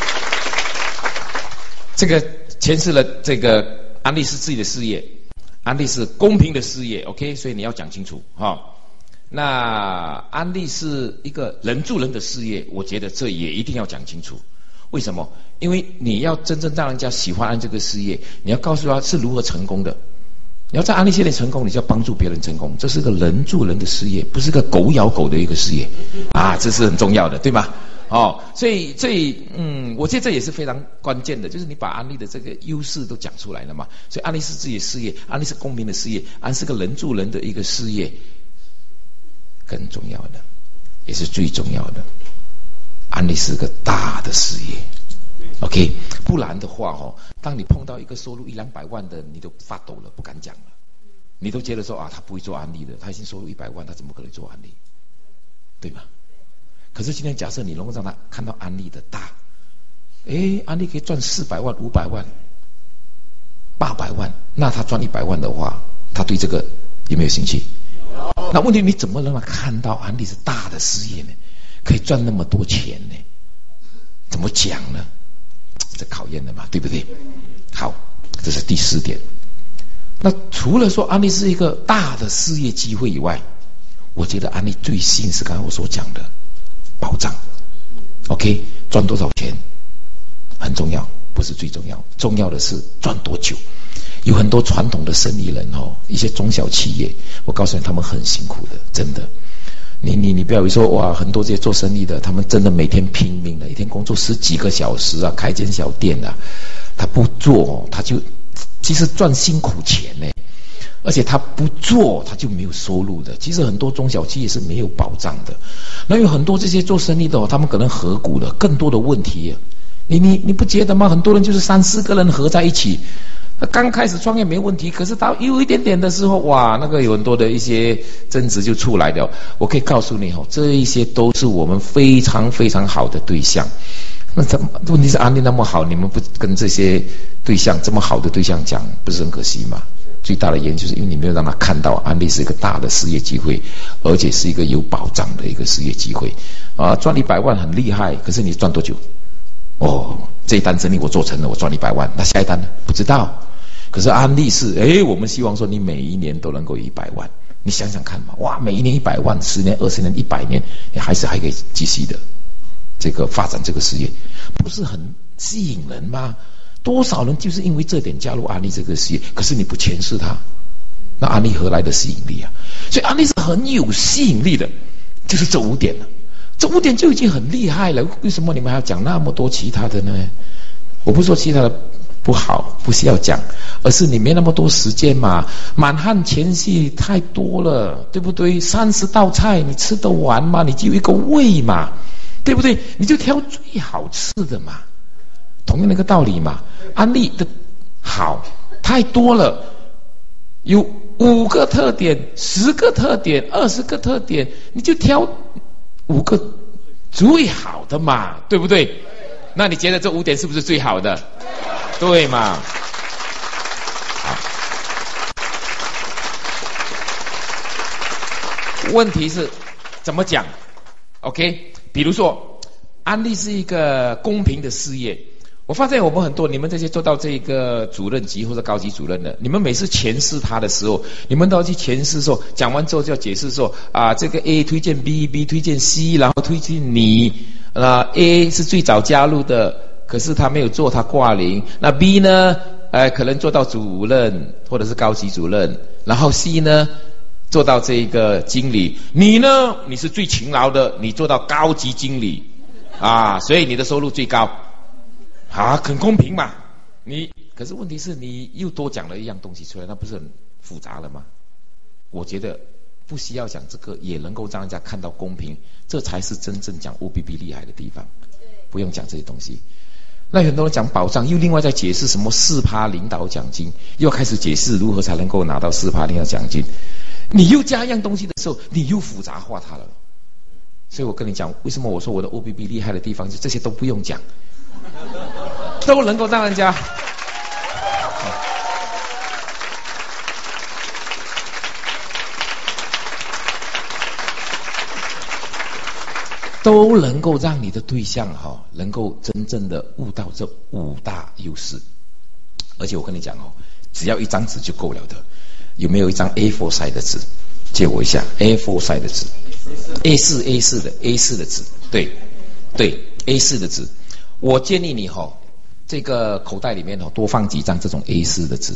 这个诠释了这个安利是自己的事业，安利是公平的事业 ，OK， 所以你要讲清楚哈。哦，那安利是一个人助人的事业，我觉得这也一定要讲清楚。为什么？因为你要真正让人家喜欢安这个事业，你要告诉他是如何成功的。你要在安利系列成功，你就要帮助别人成功。这是个人助人的事业，不是个狗咬狗的一个事业啊，这是很重要的，对吗？哦，所以所以嗯，我觉得这也是非常关键的，就是你把安利的这个优势都讲出来了嘛。所以安利是自己的事业，安利是公平的事业，安是个人助人的一个事业。更重要的，也是最重要的，安利是个大的事业 ，OK， 不然的话哦，当你碰到一个收入一两百万的，你都发抖了，不敢讲了，你都觉得说啊，他不会做安利的，他已经收入一百万，他怎么可能做安利，对吧？可是今天假设你能够让他看到安利的大，诶，安利可以赚四百万、五百万、八百万，那他赚一百万的话，他对这个有没有兴趣？那问题你怎么让他看到安利是大的事业呢？可以赚那么多钱呢？怎么讲呢？这考验的嘛，对不对？好，这是第四点。那除了说安利是一个大的事业机会以外，我觉得安利最吸引是刚才我所讲的保障。OK， 赚多少钱很重要，不是最重要，重要的是赚多久。有很多传统的生意人哦，一些中小企业，我告诉你，他们很辛苦的，真的。你你你不要以为说哇，很多这些做生意的，他们真的每天拼命的，一天工作十几个小时啊，开间小店啊，他不做，他就其实赚辛苦钱呢。而且他不做，他就没有收入的。其实很多中小企业是没有保障的。那有很多这些做生意的哦，他们可能合股了，更多的问题。你你你不觉得吗？很多人就是三四个人合在一起。刚开始创业没问题，可是到有一点点的时候，哇，那个有很多的一些争执就出来了。我可以告诉你哦，这一些都是我们非常非常好的对象。那怎么问题是安利那么好，你们不跟这些对象这么好的对象讲，不是很可惜吗？最大的原因就是因为你没有让他看到安利是一个大的事业机会，而且是一个有保障的一个事业机会。啊，赚一百万很厉害，可是你赚多久？哦，这一单生意我做成了，我赚一百万，那下一单呢？不知道。可是安利是，哎，我们希望说你每一年都能够有一百万，你想想看嘛，哇，每一年一百万，十年、二十年、一百年，你还是还可以继续的这个发展这个事业，不是很吸引人吗？多少人就是因为这点加入安利这个事业，可是你不诠释它，那安利何来的吸引力啊？所以安利是很有吸引力的，就是这五点了，这五点就已经很厉害了。为什么你们还要讲那么多其他的呢？我不是说其他的不好，不是要讲，而是你没那么多时间嘛。满汉全席太多了，对不对？三十道菜你吃得完吗？你就有一个胃嘛，对不对？你就挑最好吃的嘛。同样的一个道理嘛。安利的好太多了，有五个特点、十个特点、二十个特点，你就挑五个最好的嘛，对不对？那你觉得这五点是不是最好的？对嘛？好，问题是怎么讲 ？OK， 比如说，安利是一个公平的事业， 我发现我们很多你们这些做到这个主任级或者高级主任的，你们每次诠释他的时候，你们都要去诠释说，讲完之后就要解释说啊，这个 A 推荐 B，B 推荐 C， 然后推荐你，那 A 是最早加入的，可是他没有做，他挂零。那 B 呢，呃，可能做到主任或者是高级主任，然后 C 呢做到这个经理，你呢，你是最勤劳的，你做到高级经理，啊，所以你的收入最高。啊，很公平嘛？你可是问题是你又多讲了一样东西出来，那不是很复杂了吗？我觉得不需要讲这个，也能够让人家看到公平，这才是真正讲 O B B 厉害的地方。不用讲这些东西。那很多人讲保障，又另外在解释什么四趴领导奖金，又开始解释如何才能够拿到四趴领导奖金。你又加一样东西的时候，你又复杂化它了。所以我跟你讲，为什么我说我的 O B B 厉害的地方，就这些都不用讲。都能够让人家都能够让你的对象哈、哦，能够真正的悟到这五大优势。而且我跟你讲哦，只要一张纸就够了的。有没有一张 A 四 size 的纸？借我一下 A 四 size 的纸 ，A 四 A 四 的 A 四 的纸，对对 A 四 的纸。我建议你哈、哦。这个口袋里面哦，多放几张这种 A 四 的纸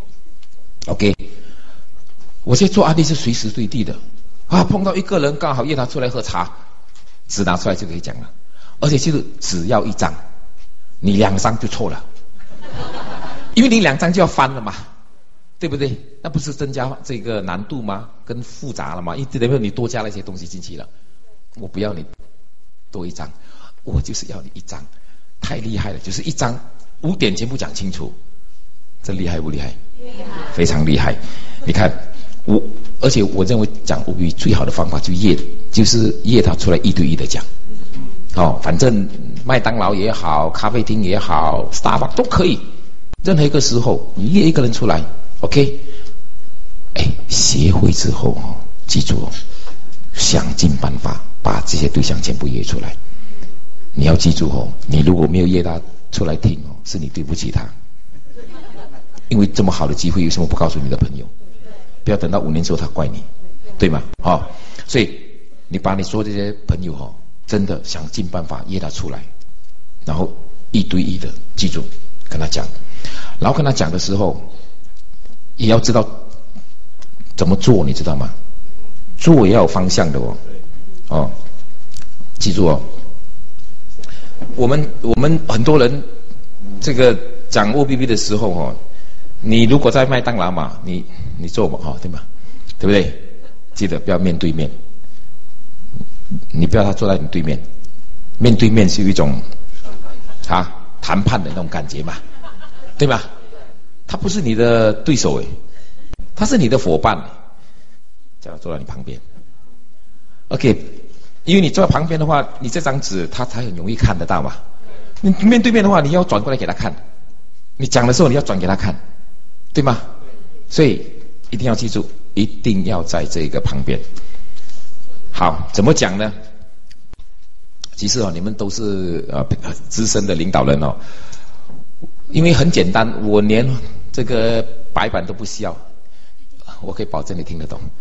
，OK。我现在做案例是随时随地的，啊，碰到一个人刚好约他出来喝茶，纸拿出来就可以讲了，而且就是只要一张，你两张就错了，因为你两张就要翻了嘛，对不对？那不是增加这个难度吗？跟复杂了吗？因为你多加了一些东西进去了。我不要你多一张，我就是要你一张。太厉害了，就是一张五点全部讲清楚，这厉害不厉害？厉害，非常厉害。你看我，而且我认为讲O B B最好的方法就约，就是约他出来一对一的讲。哦，反正麦当劳也好，咖啡厅也好 ，Starbucks 都可以，任何一个时候你约一个人出来 ，OK。哎，协会之后哦，记住哦，想尽办法把这些对象全部约出来。你要记住哦，你如果没有约他出来听哦，是你对不起他。因为这么好的机会，为什么不告诉你的朋友？不要等到五年之后他怪你，对吗？哦，所以你把你说这些朋友哦，真的想尽办法约他出来，然后一对一的记住跟他讲，然后跟他讲的时候，也要知道怎么做，你知道吗？做也要有方向的哦，哦，记住哦。我们我们很多人这个讲 O B B 的时候哦，你如果在麦当劳嘛，你你做嘛哈、哦，对吗？对不对？记得不要面对面，你不要他坐在你对面，面对面是一种啊谈判的那种感觉嘛，对吗？他不是你的对手诶，他是你的伙伴，叫他坐在你旁边 ，OK。因为你坐在旁边的话，你这张纸他才很容易看得到嘛。你面对面的话，你要转过来给他看。你讲的时候你要转给他看，对吗？所以一定要记住，一定要在这个旁边。好，怎么讲呢？其实哦，你们都是呃资深的领导人哦。因为很简单，我连这个白板都不需要，我可以保证你听得懂。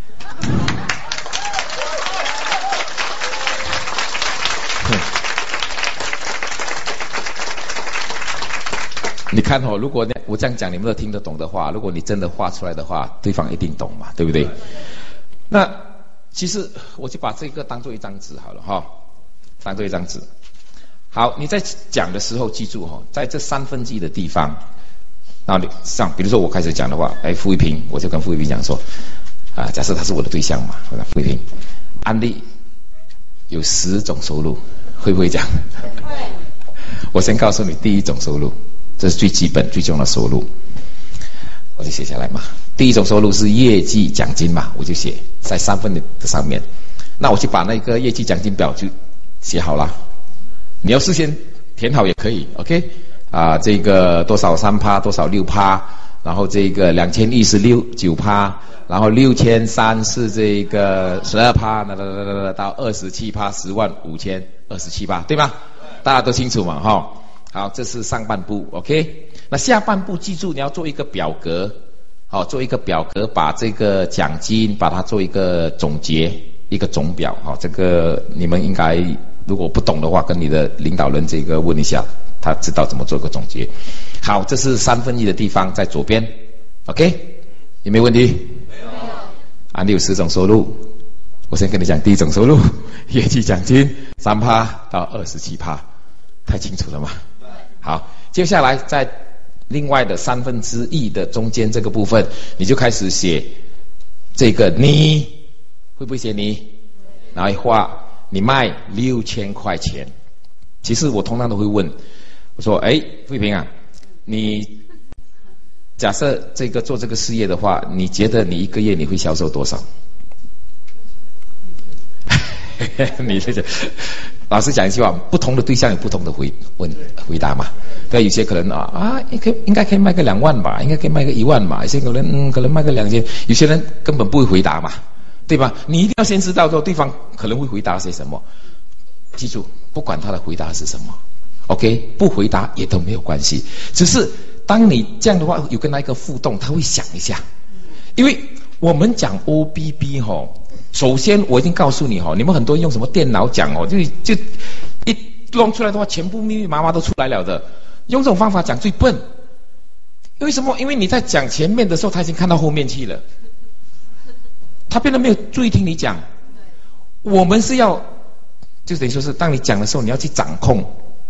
你看哦，如果我这样讲你们都听得懂的话，如果你真的画出来的话，对方一定懂嘛，对不对？那其实我就把这个当做一张纸好了哈，当做一张纸。好，你在讲的时候记住哈，在这三分之一的地方，然后你像比如说我开始讲的话，哎，傅一平，我就跟傅一平讲说，啊，假设他是我的对象嘛，我说傅一平，安利有十种收入，会不会讲？会。我先告诉你，第一种收入。这是最基本最重要的收入，我就写下来嘛。第一种收入是业绩奖金嘛，我就写在三分的上面。那我就把那个业绩奖金表就写好了。你要事先填好也可以 ，OK？ 啊，这个多少三趴，多少六趴，然后这个两千亿是六九趴，然后六千三是这个十二趴，那到二十七趴，十万五千二十七趴，对吧？大家都清楚嘛，哈。好， 好，这是上半部 ，OK。那下半部记住你要做一个表格，好，做一个表格，把这个奖金把它做一个总结，一个总表，好，这个你们应该如果不懂的话，跟你的领导人这个问一下，他知道怎么做个总结。好，这是三分一的地方在左边 ，OK， 有没有问题？没有。案例有十种收入，我先跟你讲第一种收入，业绩奖金三趴到二十七趴，太清楚了吗？好，接下来在另外的三分之一的中间这个部分，你就开始写这个你会不会写你？然后画你卖六千块钱。其实我通常都会问，我说：哎，慧萍啊，你假设这个做这个事业的话，你觉得你一个月你会销售多少？你这个老师讲一句话，不同的对象有不同的回问回答嘛。对，有些可能啊啊，应该应该可以卖个两万吧，应该可以卖个一万吧。有些可能嗯，可能卖个两千。有些人根本不会回答嘛，对吧？你一定要先知道说对方可能会回答些什么。记住，不管他的回答是什么 ，OK， 不回答也都没有关系。只是当你这样的话有跟他一个互动，他会想一下，因为我们讲 O B B 哈。首先，我已经告诉你哈，你们很多人用什么电脑讲哦，就就一弄出来的话，全部密密麻麻都出来了的。用这种方法讲最笨，为什么？因为你在讲前面的时候，他已经看到后面去了，他变得没有注意听你讲。我们是要，就等于说是，当你讲的时候，你要去掌控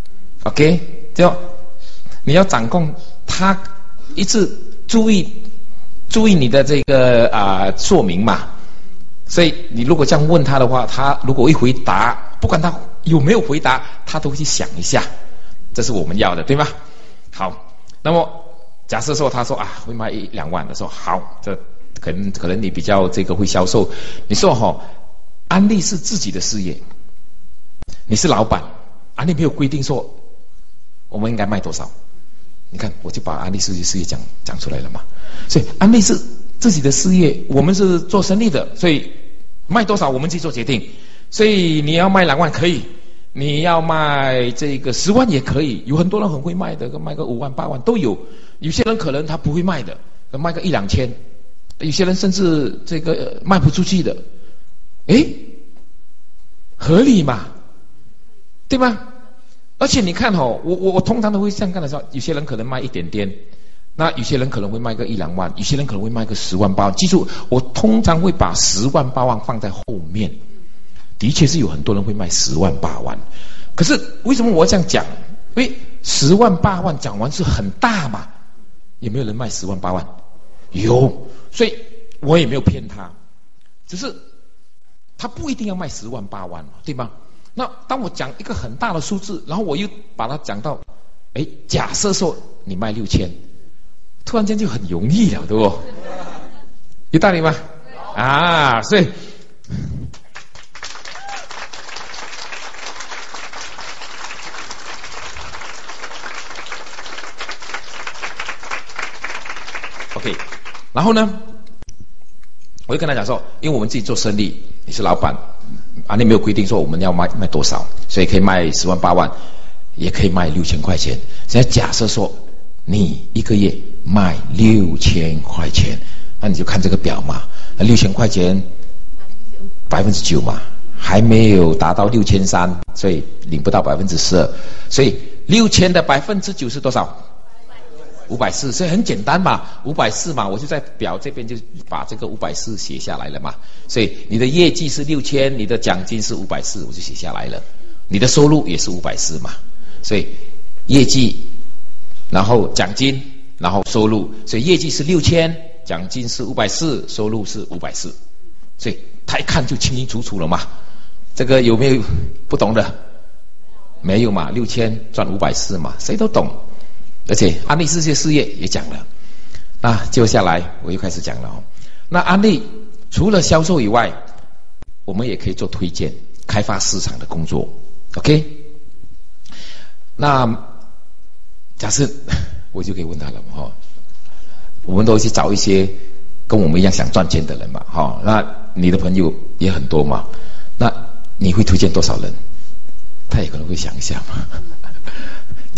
，OK， 就你要掌控他，一直注意注意你的这个啊、呃、说明嘛。所以你如果这样问他的话，他如果一回答，不管他有没有回答，他都会去想一下，这是我们要的，对吗？好，那么假设说他说啊会卖一两万的时候，好，这可能可能你比较这个会销售，你说哈、哦，安利是自己的事业，你是老板，安利没有规定说我们应该卖多少，你看我就把安利自己事业讲讲出来了嘛，所以安利是自己的事业，我们是做生意的，所以卖多少我们自己做决定。所以你要卖两万可以，你要卖这个十万也可以，有很多人很会卖的，卖个五万八万都有。有些人可能他不会卖的，卖个一两千，有些人甚至这个卖不出去的，诶，合理嘛，对吗？而且你看哦，我我我通常都会这样干的时候，有些人可能卖一点点。那有些人可能会卖个一两万，有些人可能会卖个十万八万。记住，我通常会把十万八万放在后面。的确是有很多人会卖十万八万，可是为什么我要这样讲？因为十万八万讲完是很大嘛，有没有人卖十万八万？有，所以我也没有骗他，只是他不一定要卖十万八万，对吧？那当我讲一个很大的数字，然后我又把它讲到，哎，假设说你卖六千。突然间就很容易了，对不？有道理吗？啊，所以，OK， 然后呢，我就跟他讲说，因为我们自己做生意，你是老板，啊，你没有规定说我们要卖卖多少，所以可以卖十万八万，也可以卖六千块钱。现在假设说你一个月卖六千块钱，那你就看这个表嘛，那六千块钱百分之九嘛，还没有达到六千三，所以领不到百分之十二，所以六千的百分之九是多少？五百四，所以很简单嘛，五百四嘛，我就在表这边就把这个五百四写下来了嘛。所以你的业绩是六千，你的奖金是五百四，我就写下来了。你的收入也是五百四嘛，所以业绩，然后奖金。然后收入，所以业绩是六千，奖金是五百四，收入是五百四，所以他一看就清清楚楚了嘛。这个有没有不懂的？没有嘛，六千赚五百四嘛，谁都懂。而且安利世界事业也讲了，那接下来我又开始讲了哦。那安利除了销售以外，我们也可以做推荐、开发市场的工作 ，OK？ 那假设。我就可以问他了哈、哦，我们都去找一些跟我们一样想赚钱的人嘛，哈、哦，那你的朋友也很多嘛，那你会推荐多少人？他也可能会想一下嘛，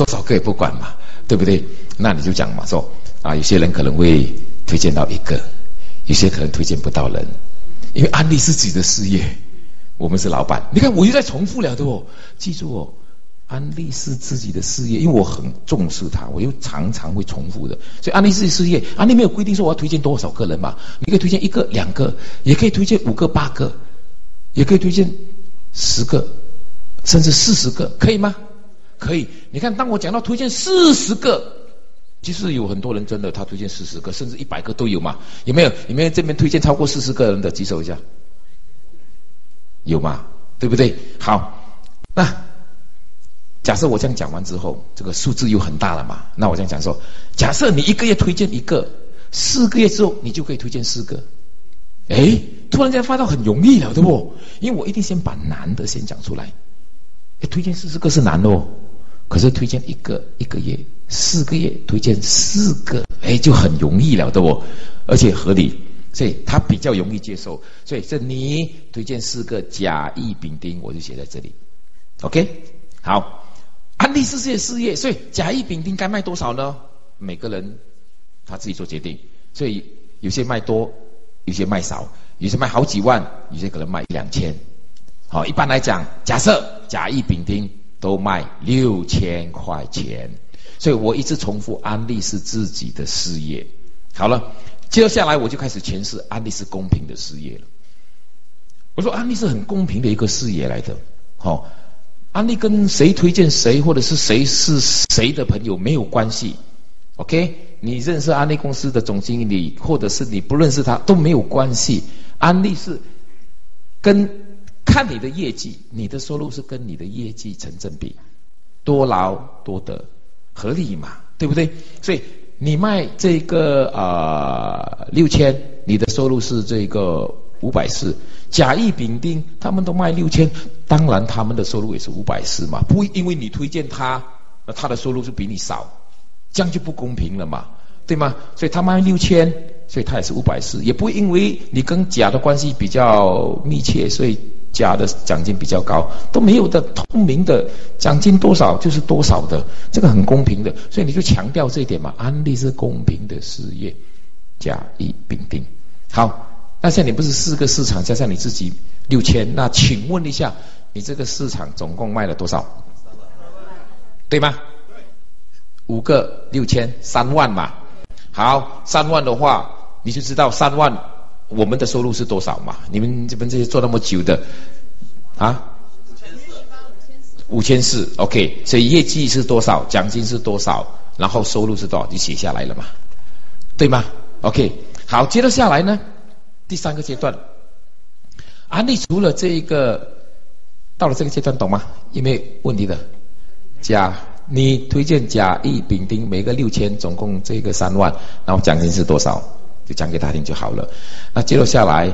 多少个也不管嘛，对不对？那你就讲嘛，说啊，有些人可能会推荐到一个，有些可能推荐不到人，因为安利是自己的事业，我们是老板。你看我又在重复了的哦，记住哦，安利是自己的事业，因为我很重视它，我又常常会重复的。所以安利是事业，安利没有规定说我要推荐多少个人嘛，你可以推荐一个、两个，也可以推荐五个、八个，也可以推荐十个，甚至四十个，可以吗？可以。你看，当我讲到推荐四十个，其实有很多人真的他推荐四十个，甚至一百个都有嘛？有没有？有没有这边推荐超过四十个人的举手一下？有嘛？对不对？好，那假设我这样讲完之后，这个数字又很大了嘛？那我这样讲说，假设你一个月推荐一个，四个月之后你就可以推荐四个。哎，突然间发到很容易了，对不？因为我一定先把难的先讲出来。哎，推荐四十个是难哦，可是推荐一个一个月、四个月推荐四个，哎，就很容易了，对不？而且合理，所以他比较容易接受。所以这你推荐四个甲乙丙丁，我就写在这里。OK， 好，安利是事业事业，所以甲乙丙丁该卖多少呢？每个人他自己做决定。所以有些卖多，有些卖少，有些卖好几万，有些可能卖一两千。好，一般来讲，假设甲乙丙丁都卖六千块钱，所以我一直重复，安利是自己的事业。好了，接下来我就开始诠释安利是公平的事业了。我说安利是很公平的一个事业来的。好、哦，安利跟谁推荐谁，或者是谁是谁的朋友没有关系。OK， 你认识安利公司的总经理，或者是你不认识他都没有关系。安利是跟看你的业绩，你的收入是跟你的业绩成正比，多劳多得，合理嘛，对不对？所以你卖这个啊六千，你的收入是这个五百四。甲乙丙丁他们都卖六千，当然他们的收入也是五百四嘛，不会因为你推荐他，他的收入就比你少，这样就不公平了嘛，对吗？所以他卖六千，所以他也是五百四，也不会因为你跟甲的关系比较密切，所以甲的奖金比较高，都没有的，透明的奖金多少就是多少的，这个很公平的，所以你就强调这一点嘛，安利是公平的事业，甲乙丙丁。好，那现在你不是四个市场加上你自己六千，那请问一下，你这个市场总共卖了多少？对吗？五个六千，三万嘛。好，三万的话，你就知道三万。我们的收入是多少嘛？你们这边这些做那么久的，啊，五千四 ，OK， 所以业绩是多少，奖金是多少，然后收入是多少，就写下来了嘛，对吗 ？OK， 好，接着下来呢，第三个阶段，安利除了这一个，到了这个阶段懂吗？有没有问题的？甲，你推荐甲乙丙丁每个六千，总共这个三万，然后奖金是多少？就讲给他听就好了。那接着下来，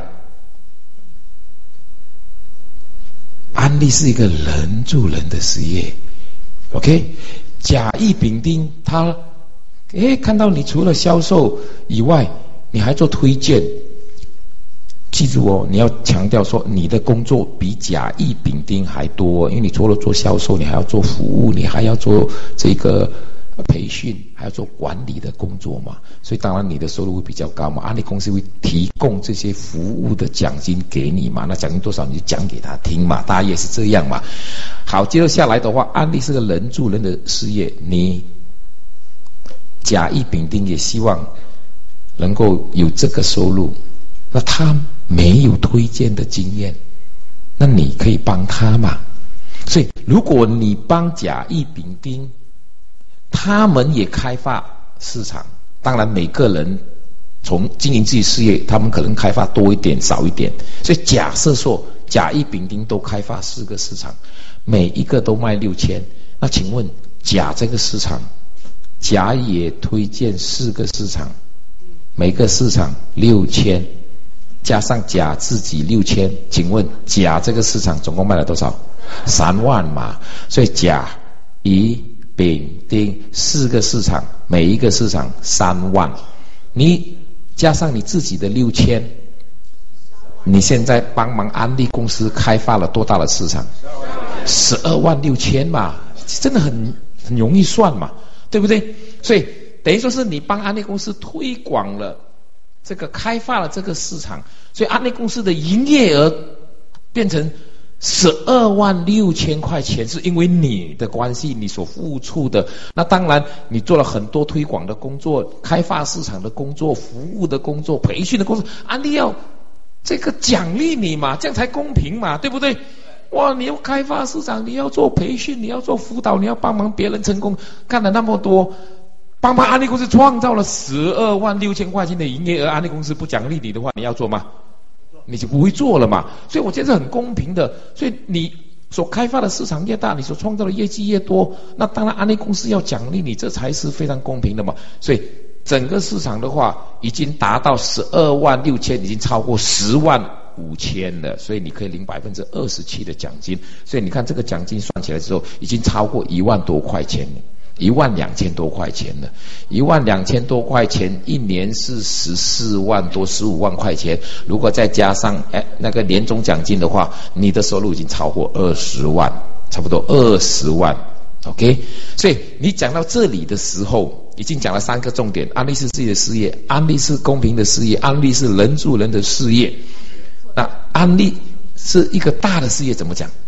安利是一个人助人的事业 ，OK？ 甲乙丙丁他，诶，看到你除了销售以外，你还做推荐，记住哦，你要强调说你的工作比甲乙丙丁还多，因为你除了做销售，你还要做服务，你还要做这个培训，还要做管理的工作嘛，所以当然你的收入会比较高嘛。安利公司会提供这些服务的奖金给你嘛，那奖金多少你就讲给他听嘛，大家也是这样嘛。好，接着下来的话，安利是个人助人的事业，你甲乙丙丁也希望能够有这个收入，那他没有推荐的经验，那你可以帮他嘛。所以如果你帮甲乙丙丁，他们也开发市场，当然每个人从经营自己事业，他们可能开发多一点少一点，所以假设说甲乙丙丁都开发四个市场，每一个都卖六千，那请问甲这个市场，甲也推荐四个市场，每个市场六千，加上甲自己六千，请问甲这个市场总共卖了多少？三万嘛，所以甲乙丙丁四个市场，每一个市场三万，你加上你自己的六千，你现在帮忙安利公司开发了多大的市场？十二万六千嘛，真的很很容易算嘛，对不对？所以等于说是你帮安利公司推广了这个开发了这个市场，所以安利公司的营业额变成十二万六千块钱，是因为你的关系，你所付出的。那当然，你做了很多推广的工作、开发市场的工作、服务的工作、培训的工作，安利要这个奖励你嘛，这样才公平嘛，对不对？哇，你要开发市场，你要做培训，你要做辅导，你要帮忙别人成功，干了那么多，帮忙安利公司创造了十二万六千块钱的营业额，安利公司不奖励你的话，你要做吗？你就不会做了嘛。所以我觉得是很公平的。所以你所开发的市场越大，你所创造的业绩越多，那当然安利公司要奖励你，这才是非常公平的嘛。所以整个市场的话，已经达到十二万六千，已经超过十万五千了，所以你可以领百分之二十七的奖金。所以你看这个奖金算起来之后，已经超过一万多块钱了。一万两千多块钱了，一万两千多块钱，一年是十四万多、十五万块钱。如果再加上哎那个年终奖金的话，你的收入已经超过二十万，差不多二十万。OK， 所以你讲到这里的时候，已经讲了三个重点：安利是自己的事业，安利是公平的事业，安利是人助人的事业。那安利是一个大的事业，怎么讲？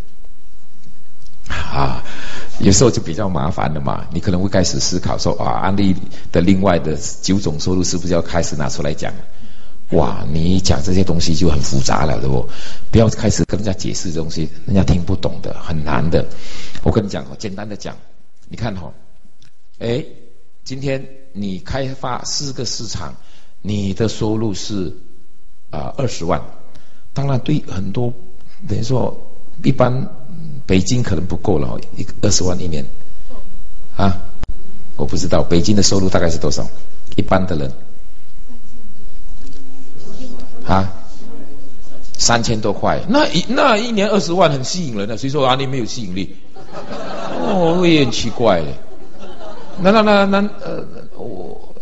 啊，有时候就比较麻烦了嘛。你可能会开始思考说，啊，安利的另外的九种收入是不是要开始拿出来讲？哇，你讲这些东西就很复杂了，对不？不要开始跟人家解释这东西，人家听不懂的，很难的。我跟你讲，简单的讲，你看哈、哦，哎，今天你开发四个市场，你的收入是啊二十万。当然，对很多等于说一般。北京可能不够了，一二十万一年，啊，我不知道北京的收入大概是多少？一般的人，啊，三千多块，那一那一年二十万很吸引人的，谁说安利没有吸引力？哦，我也很奇怪，那那那那呃，我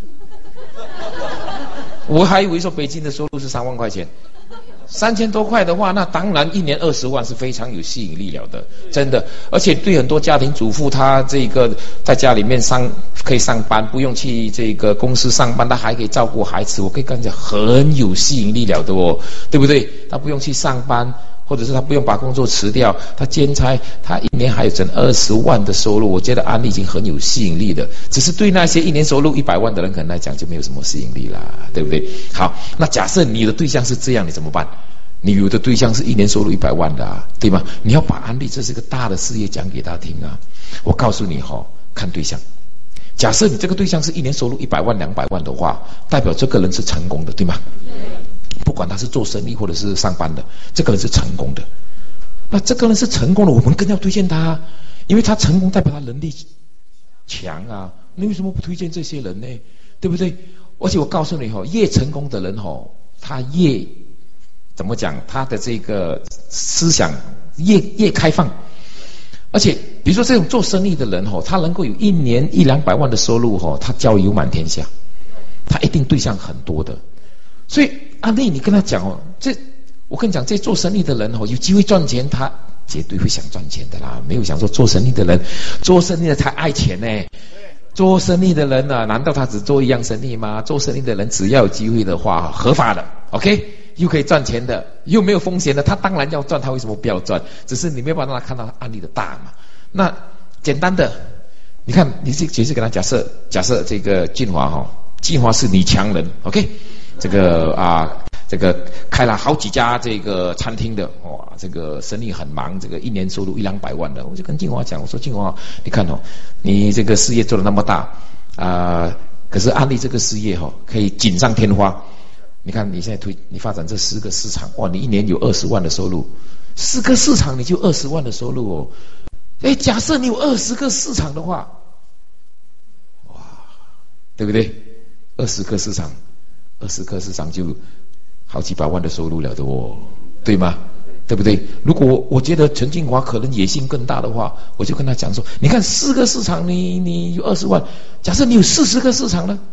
我还以为说北京的收入是三万块钱。三千多块的话，那当然一年二十万是非常有吸引力了的，真的。而且对很多家庭主妇，她这个在家里面上可以上班，不用去这个公司上班，她还可以照顾孩子，我可以跟你讲很有吸引力了的哦，对不对？她不用去上班，或者是她不用把工作辞掉，她兼差，她一年还有整二十万的收入，我觉得安利已经很有吸引力的。只是对那些一年收入一百万的人可能来讲就没有什么吸引力啦，对不对？好，那假设你的对象是这样，你怎么办？你有的对象是一年收入一百万的啊，对吗？你要把安利这是个大的事业讲给他听啊。我告诉你哈、哦，看对象。假设你这个对象是一年收入一百万、两百万的话，代表这个人是成功的，对吗？不管他是做生意或者是上班的，这个人是成功的。那这个人是成功的，我们更要推荐他，因为他成功代表他能力强啊。你为什么不推荐这些人呢？对不对？而且我告诉你哈、哦，越成功的人哈、哦，他越怎么讲？他的这个思想越越开放，而且比如说这种做生意的人吼，他能够有一年一两百万的收入吼，他交友满天下，他一定对象很多的。所以安利，你跟他讲哦，这我跟你讲，这做生意的人吼，有机会赚钱，他绝对会想赚钱的啦。没有想说做生意的人，做生意的才爱钱呢。做生意的人呢、啊，难道他只做一样生意吗？做生意的人只要有机会的话，合法的 ，OK。又可以赚钱的，又没有风险的，他当然要赚，他为什么不要赚？只是你没有办法让他看到安利的大嘛。那简单的，你看，你去解释给他假设，假设这个晋华哈、哦，晋华是女强人 ，OK， 这个啊，这个开了好几家这个餐厅的，哇，这个生意很忙，这个一年收入一两百万的，我就跟晋华讲，我说晋华，你看哦，你这个事业做得那么大啊、呃，可是安利这个事业哈、哦，可以锦上添花。你看，你现在推你发展这十个市场，哇，你一年有二十万的收入，四个市场你就二十万的收入哦。哎，假设你有二十个市场的话，哇，对不对？二十个市场，二十个市场就好几百万的收入了的哦，对吗？对不对？如果我觉得陈晋华可能野心更大的话，我就跟他讲说，你看四个市场你你有二十万，假设你有四十个市场呢？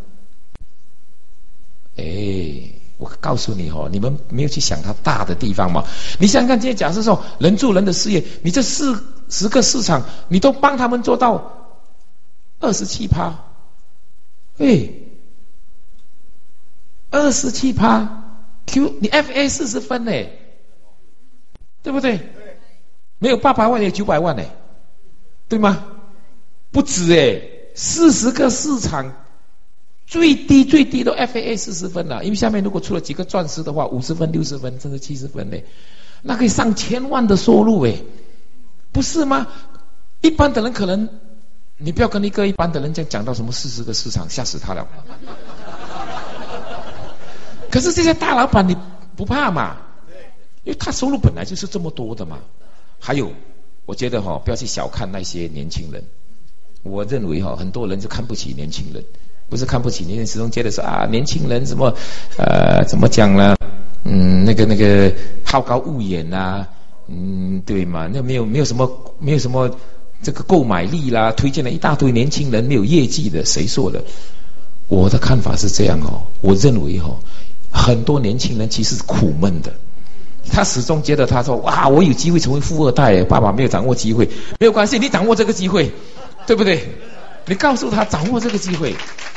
哎。我告诉你哦，你们没有去想它大的地方嘛？你想想看，今天假设说人助人的事业，你这四十个市场，你都帮他们做到二十七趴，哎，二十七趴 ，Q 你 F A 四十分呢，对不对？没有八百万也九百万呢，对吗？不止哎，四十个市场。最低最低都 F A A 四十分了，因为下面如果出了几个钻石的话，五十分、六十分，甚至七十分嘞，那可以上千万的收入诶，不是吗？一般的人可能，你不要跟一个一般的人这样讲到什么四十个市场，吓死他了。可是这些大老板你不怕嘛？因为他收入本来就是这么多的嘛。还有，我觉得哈、哦，不要去小看那些年轻人。我认为哈、哦，很多人就看不起年轻人。不是看不起年轻人，始终觉得说啊，年轻人怎么呃怎么讲呢？嗯，那个那个好高骛远呐，嗯，对嘛？那没有没有什么没有什么这个购买力啦，推荐了一大堆年轻人没有业绩的，谁说的？我的看法是这样哦，我认为哦，很多年轻人其实是苦闷的，他始终觉得他说哇，我有机会成为富二代，爸爸没有掌握机会，没有关系，你掌握这个机会，对不对？你告诉他掌握这个机会。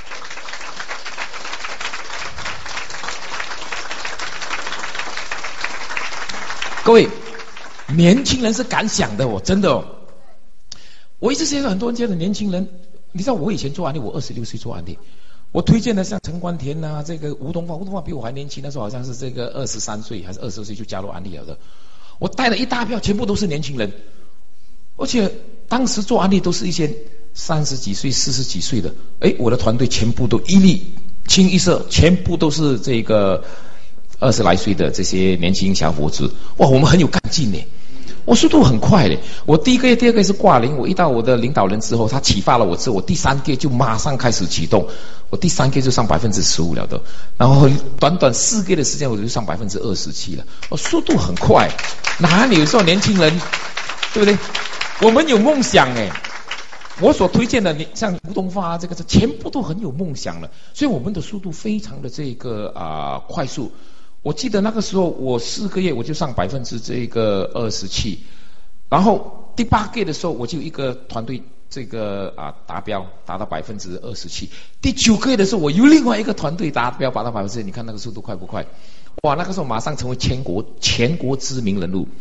各位，年轻人是敢想的哦，真的哦。我一直觉得很多人觉得年轻人，你知道我以前做案例，我二十六岁做案例，我推荐的像陈冠田呐、啊，这个吴东发，吴东发比我还年轻，那时候好像是这个二十三岁还是二十岁就加入案例了的。我带了一大票，全部都是年轻人，而且当时做案例都是一些三十几岁、四十几岁的，哎，我的团队全部都一律清一色，全部都是这个。二十来岁的这些年轻小伙子，哇，我们很有干劲呢，我速度很快嘞。我第一个月、第二个月是挂零，我遇到我的领导人之后，他启发了我之后，我第三个月就马上开始启动，我第三个月就上百分之十五了的，然后短短四个月的时间我就上百分之二十七了，我速度很快。哪里有时候年轻人，对不对？我们有梦想哎。我所推荐的，像吴东发这个，全部都很有梦想了，所以我们的速度非常的这个啊、呃、快速。我记得那个时候，我四个月我就上百分之这个二十七，然后第八个月的时候，我就一个团队这个啊达标达到百分之二十七。第九个月的时候，我有另外一个团队达标达到百分之，你看那个速度快不快？哇，那个时候马上成为全国全国知名人物，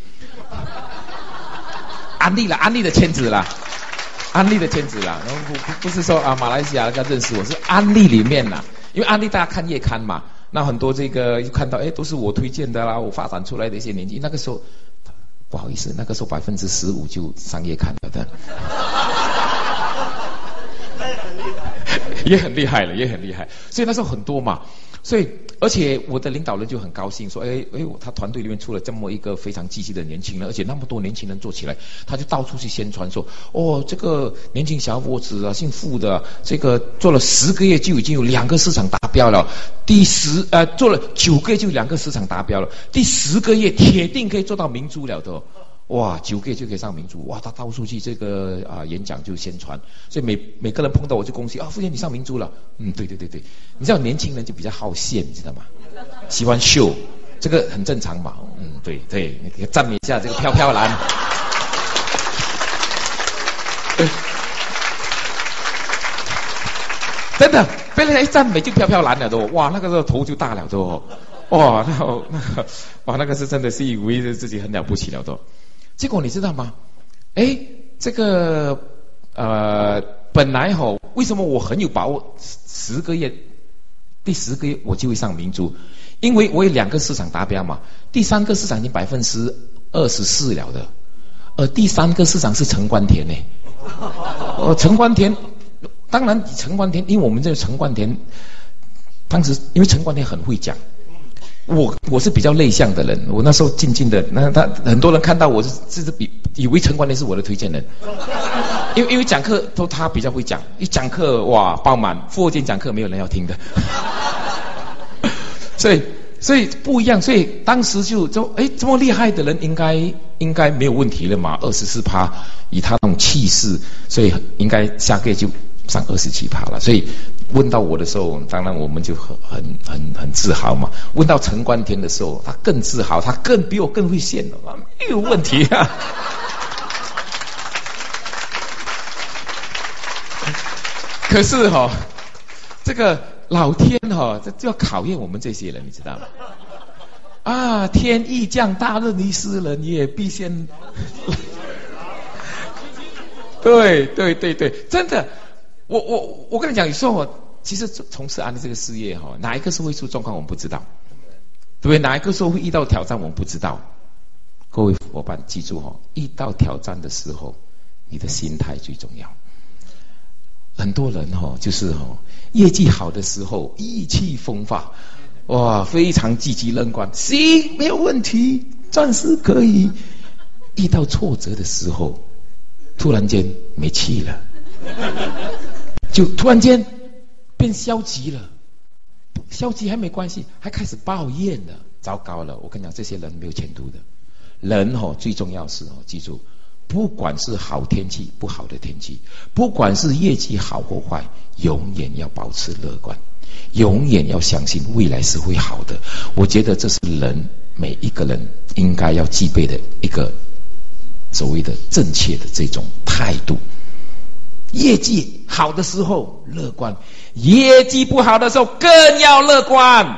安利了安利的圈子啦，安利的圈子啦，然后不不是说啊马来西亚人家认识我，是安利里面啦，因为安利大家看夜刊嘛。那很多这个一看到，哎，都是我推荐的啦，我发展出来的一些年纪，那个时候不好意思，那个时候百分之十五就商业看了的，也很厉害了，也很厉害。所以那时候很多嘛，所以而且我的领导人就很高兴，说，哎哎，他团队里面出了这么一个非常积极的年轻人，而且那么多年轻人做起来，他就到处去宣传说，哦，这个年轻小伙子啊，姓傅的、啊，这个做了十个月就已经有两个市场达标了。第十呃做了九个月就两个市场达标了，第十个月铁定可以做到明珠了的、哦，哇，九个月就可以上明珠，哇，他到处去这个啊、呃、演讲就宣传，所以每每个人碰到我就恭喜啊，傅健你上明珠了，嗯，对对对对，你知道年轻人就比较好炫，你知道吗？喜欢秀，这个很正常嘛，嗯，对对，你可以赞美一下这个飘飘蓝。真的被人家一赞美就飘飘蓝了都，哇，那个时候头就大了都，哇，那那个哇，那个是真的是以为自己很了不起了都。结果你知道吗？哎，这个呃，本来哈、哦，为什么我很有把握？十个月，第十个月我就会上明珠，因为我有两个市场达标嘛，第三个市场已经百分之二十四了的，而第三个市场是陈冠田呢，呃，陈冠田。当然，陈冠田，因为我们这个陈冠田，当时因为陈冠田很会讲，我我是比较内向的人，我那时候静静的，那他很多人看到我是是比以为陈冠田是我的推荐人，因为因为讲课都他比较会讲，一讲课哇爆满，复活节讲课没有人要听的，所以所以不一样，所以当时就就哎这么厉害的人应该应该没有问题了嘛，二十四趴，以他那种气势，所以应该下个月就。上二十七趴了，所以问到我的时候，当然我们就很很很很自豪嘛。问到陈冠田的时候，他更自豪，他更比我更会炫了，没有问题啊。 可是哈、哦，这个老天哈、哦，这就要考验我们这些人，你知道吗？啊，天意降大任于斯人也，必先。对对对对，真的，我我我跟你讲，有时候我其实从事安利这个事业哈，哪一个时候会出状况我们不知道，对不对？哪一个时候会遇到挑战我们不知道。各位伙伴记住哈，遇到挑战的时候，你的心态最重要。很多人哈，就是哈，业绩好的时候意气风发，哇，非常积极乐观，行，没有问题，暂时可以。遇到挫折的时候，突然间没气了，就突然间变消极了。消极还没关系，还开始抱怨了，糟糕了！我跟你讲，这些人没有前途的。人哦，最重要是哦，记住，不管是好天气、不好的天气，不管是业绩好或坏，永远要保持乐观，永远要相信未来是会好的。我觉得这是人每一个人应该要具备的一个所谓的正确的这种态度。业绩好的时候乐观，业绩不好的时候更要乐观。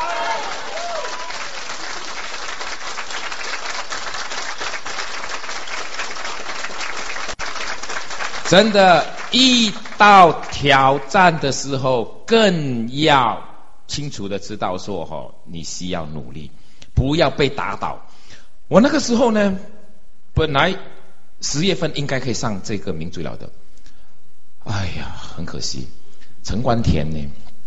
真的，遇到挑战的时候，更要清楚的知道说，哈，你需要努力，不要被打倒。我那个时候呢，本来十月份应该可以上这个名嘴了的，哎呀，很可惜，陈冠田呢，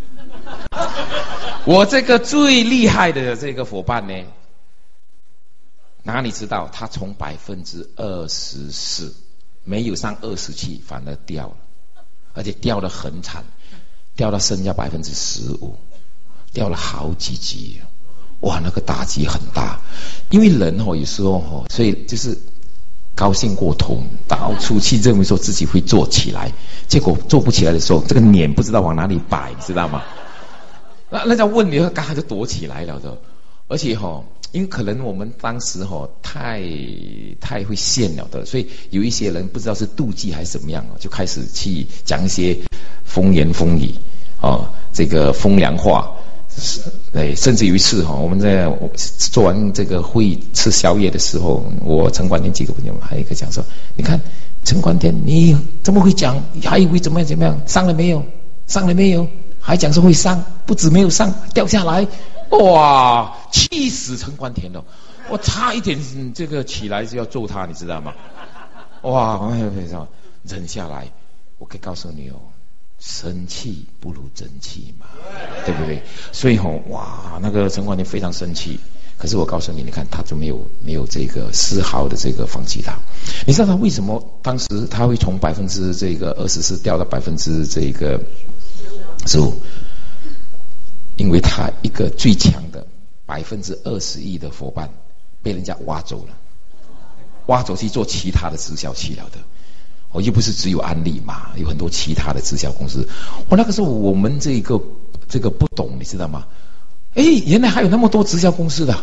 我这个最厉害的这个伙伴呢，哪里知道他从百分之二十四。没有上二十七，反而掉了，而且掉得很惨，掉到剩下百分之十五，掉了好几级，哇，那个打击很大。因为人哦，有时候哦，所以就是高兴过头，到处去认为说自己会做起来，结果做不起来的时候，这个脸不知道往哪里摆，你知道吗？那人家问你，刚才就躲起来了的，而且哈、哦。因为可能我们当时哈、哦、太太会炫了的，所以有一些人不知道是妒忌还是怎么样，就开始去讲一些风言风语，哦，这个风凉话，对，甚至有一次哈、哦，我们在做完这个会议吃宵夜的时候，我陈冠田几个朋友，还有一个讲说，你看陈冠田你这么会讲，还以为怎么样怎么样，上了没有？上了没有？还讲说会上，不止没有上，掉下来。哇！气死陈冠田了，我差一点这个起来就要揍他，你知道吗？哇！忍下来，我可以告诉你哦，生气不如争气嘛，对不对？所以吼、哦，哇，那个陈冠田非常生气，可是我告诉你，你看他就没有没有这个丝毫的这个放弃他。你知道他为什么当时他会从百分之这个二十四掉到百分之这个十五？因为他一个最强的百分之二十一的伙伴被人家挖走了，挖走去做其他的直销去了的。哦，又不是只有安利嘛，有很多其他的直销公司。我那个时候我们这个这个不懂，你知道吗？哎，原来还有那么多直销公司的，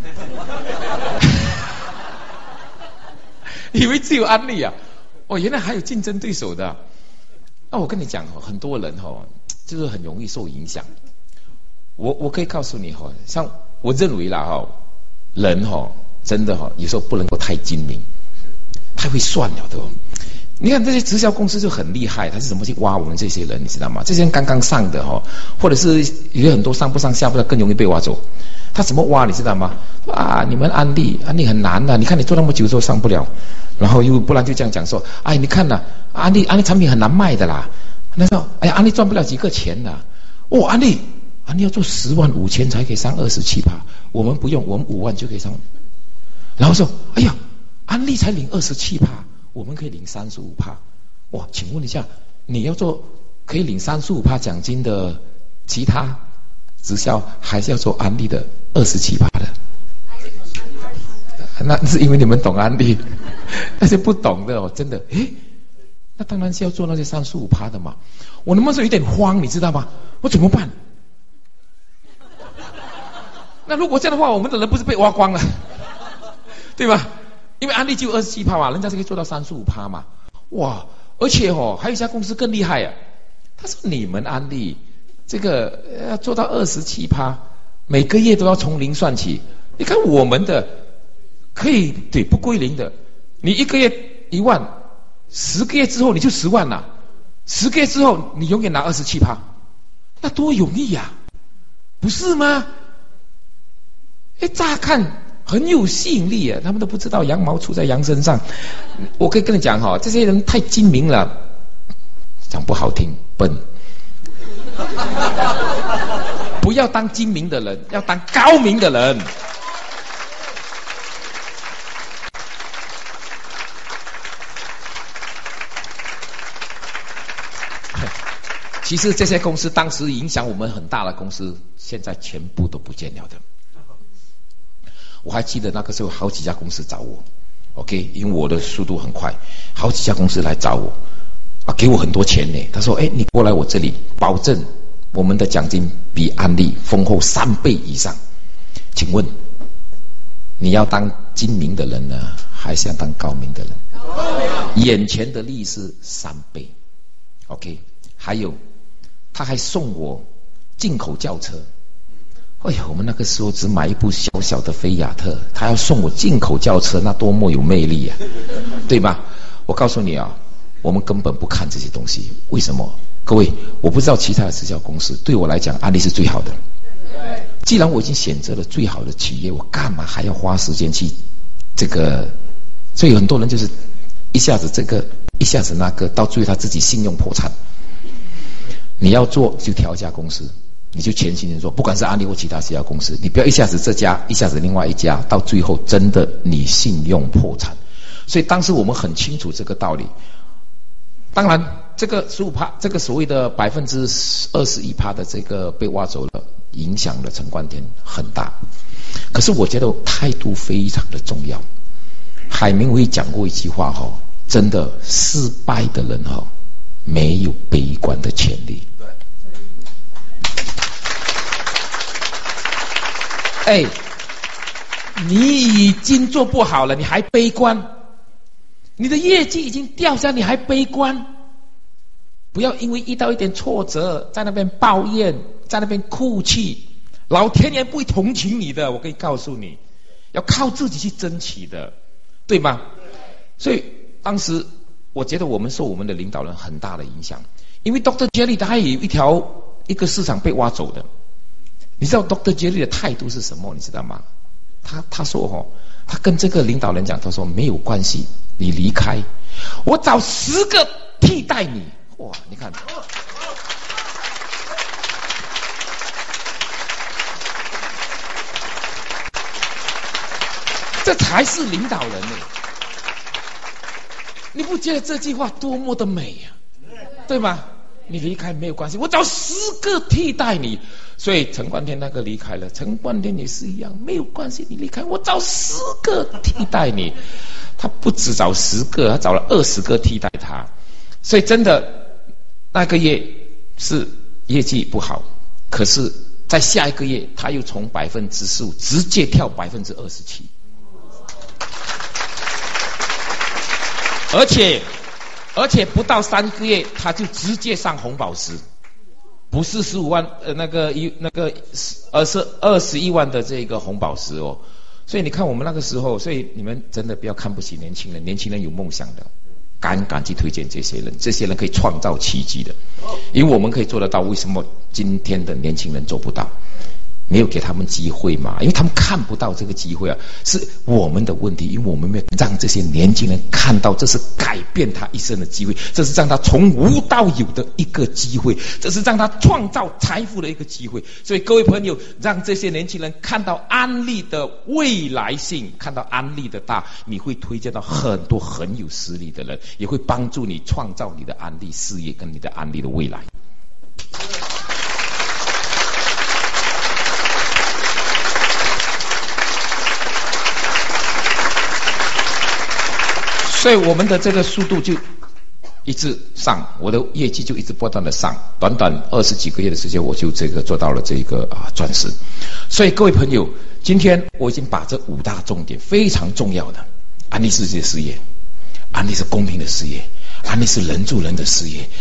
以为只有安利啊？哦，原来还有竞争对手的。那我跟你讲哦，很多人哦，就是很容易受影响。我我可以告诉你哈，像我认为啦哈，人哈真的哈，有时候不能够太精明，太会算了的哦。你看这些直销公司就很厉害，他是怎么去挖我们这些人，你知道吗？这些人刚刚上的哈，或者是有很多上不上下不上，更容易被挖走。他怎么挖你知道吗？啊，你们安利安利很难的、啊，你看你做那么久都上不了，然后又不然就这样讲说，哎，你看呐、啊，安利安利产品很难卖的啦。那时候哎呀，安利赚不了几个钱呐、啊，哦，安利。啊，你要做十万五千才可以上二十七趴，我们不用，我们五万就可以上。然后说，哎呀，安利才领二十七趴，我们可以领三十五趴。哇，请问一下，你要做可以领三十五趴奖金的其他直销，还是要做安利的二十七趴的？那是因为你们懂安利，那些不懂的哦，真的，诶，那当然是要做那些三十五趴的嘛。我那时候有点慌，你知道吗？我怎么办？那如果这样的话，我们的人不是被挖光了，对吧？因为安利就二十七趴嘛，人家是可以做到三十五趴嘛，哇！而且哦，还有一家公司更厉害啊， 他说你们安利这个要做到二十七趴，每个月都要从零算起。你看我们的可以对不归零的，你一个月一万，十个月之后你就十万了，十个月之后你永远拿二十七趴，那多容易呀、啊，不是吗？哎，乍看很有吸引力啊，他们都不知道羊毛出在羊身上。我可以跟你讲哈，这些人太精明了，讲不好听，笨。不要当精明的人，要当高明的人。其实这些公司当时影响我们很大的公司，现在全部都不见了的。我还记得那个时候好几家公司找我 ，OK， 因为我的速度很快，好几家公司来找我，啊，给我很多钱呢。他说：“哎，你过来我这里，保证我们的奖金比安利丰厚三倍以上。请问你要当精明的人呢，还是要当高明的人？眼前的利是三倍 ，OK， 还有。”他还送我进口轿车，哎呀，我们那个时候只买一部小小的菲亚特，他要送我进口轿车，那多么有魅力啊，对吧？我告诉你啊，我们根本不看这些东西，为什么？各位，我不知道其他的直销公司，对我来讲，安利是最好的。既然我已经选择了最好的企业，我干嘛还要花时间去这个？所以很多人就是一下子这个，一下子那个，到最后他自己信用破产。你要做就挑一家公司，你就全心的做，不管是安利或其他其他公司，你不要一下子这家，一下子另外一家，到最后真的你信用破产。所以当时我们很清楚这个道理。当然，这个十五趴，这个所谓的百分之二十一趴的这个被挖走了，影响了陈冠天很大。可是我觉得态度非常的重要。海明威讲过一句话哈，真的失败的人哈。没有悲观的权利。哎，你已经做不好了，你还悲观？你的业绩已经掉下，你还悲观？不要因为遇到一点挫折，在那边抱怨，在那边哭泣，老天爷不会同情你的。我可以告诉你，要靠自己去争取的，对吗？所以当时。我觉得我们受我们的领导人很大的影响，因为 Doctor Jerry 他还有一条一个市场被挖走的，你知道 Doctor Jerry 的态度是什么？你知道吗？他他说哦，他跟这个领导人讲，他说没有关系，你离开，我找十个替代你。哇，你看，这才是领导人呢。你不觉得这句话多么的美呀、啊？对吗？你离开没有关系，我找十个替代你。所以陈冠天那个离开了，陈冠天也是一样，没有关系，你离开，我找十个替代你。他不只找十个，他找了二十个替代他。所以真的那个月是业绩不好，可是在下一个月他又从百分之十五直接跳百分之二十七。而且，而且不到三个月，他就直接上红宝石，不是十五万呃那个一那个而是二十一万的这个红宝石哦。所以你看我们那个时候，所以你们真的不要看不起年轻人，年轻人有梦想的，敢敢去推荐这些人，这些人可以创造奇迹的，因为我们可以做得到，为什么今天的年轻人做不到？没有给他们机会嘛，因为他们看不到这个机会啊，是我们的问题，因为我们没有让这些年轻人看到，这是改变他一生的机会，这是让他从无到有的一个机会，这是让他创造财富的一个机会。所以各位朋友，让这些年轻人看到安利的未来性，看到安利的大，你会推荐到很多很有实力的人，也会帮助你创造你的安利事业跟你的安利的未来。所以我们的这个速度就一直上，我的业绩就一直不断的上，短短二十几个月的时间，我就这个做到了这个啊钻石。所以各位朋友，今天我已经把这五大重点非常重要的，安利世界事业，安利是公平的事业，安利是人助人的事业，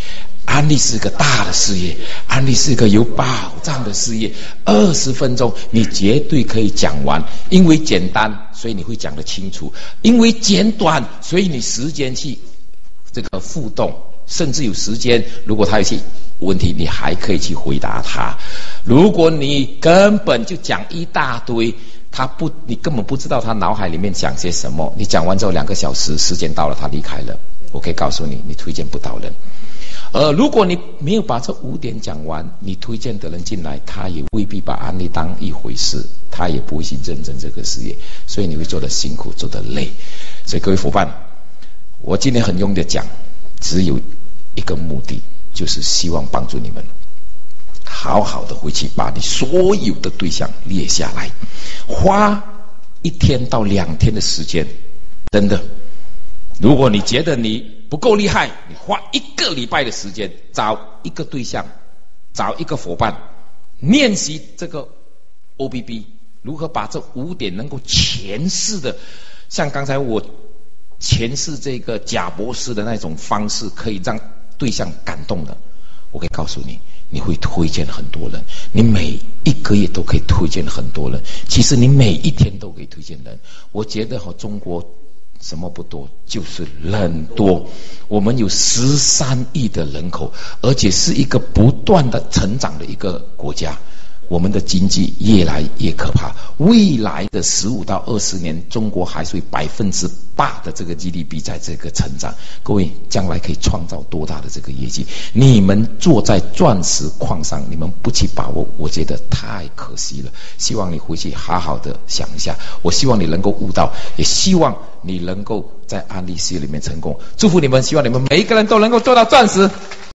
安利是一个大的事业，安利是一个有保障的事业。二十分钟你绝对可以讲完，因为简单，所以你会讲得清楚；因为简短，所以你时间去这个互动，甚至有时间，如果他有些问题，你还可以去回答他。如果你根本就讲一大堆，他不，你根本不知道他脑海里面想些什么。你讲完之后两个小时，时间到了，他离开了。我可以告诉你，你推荐不到人。呃，如果你没有把这五点讲完，你推荐的人进来，他也未必把安利当一回事，他也不会去认真这个事业，所以你会做得辛苦，做得累。所以各位伙伴，我今天很用力的讲，只有一个目的，就是希望帮助你们好好的回去把你所有的对象列下来，花一天到两天的时间，真的。如果你觉得你不够厉害，你花一个礼拜的时间，找一个对象，找一个伙伴，练习这个 O B B， 如何把这五点能够诠释的，像刚才我诠释这个贾博士的那种方式，可以让对象感动的。我可以告诉你，你会推荐很多人，你每一个月都可以推荐很多人，其实你每一天都可以推荐人。我觉得中国什么不多，就是人多。我们有十三亿的人口，而且是一个不断的成长的一个国家。我们的经济越来越可怕，未来的十五到二十年，中国还是百分之八的这个 G D P 在这个成长。各位将来可以创造多大的这个业绩？你们坐在钻石矿上，你们不去把握，我觉得太可惜了。希望你回去好好的想一下，我希望你能够悟到，也希望你能够在安利事业里面成功。祝福你们，希望你们每一个人都能够做到钻石。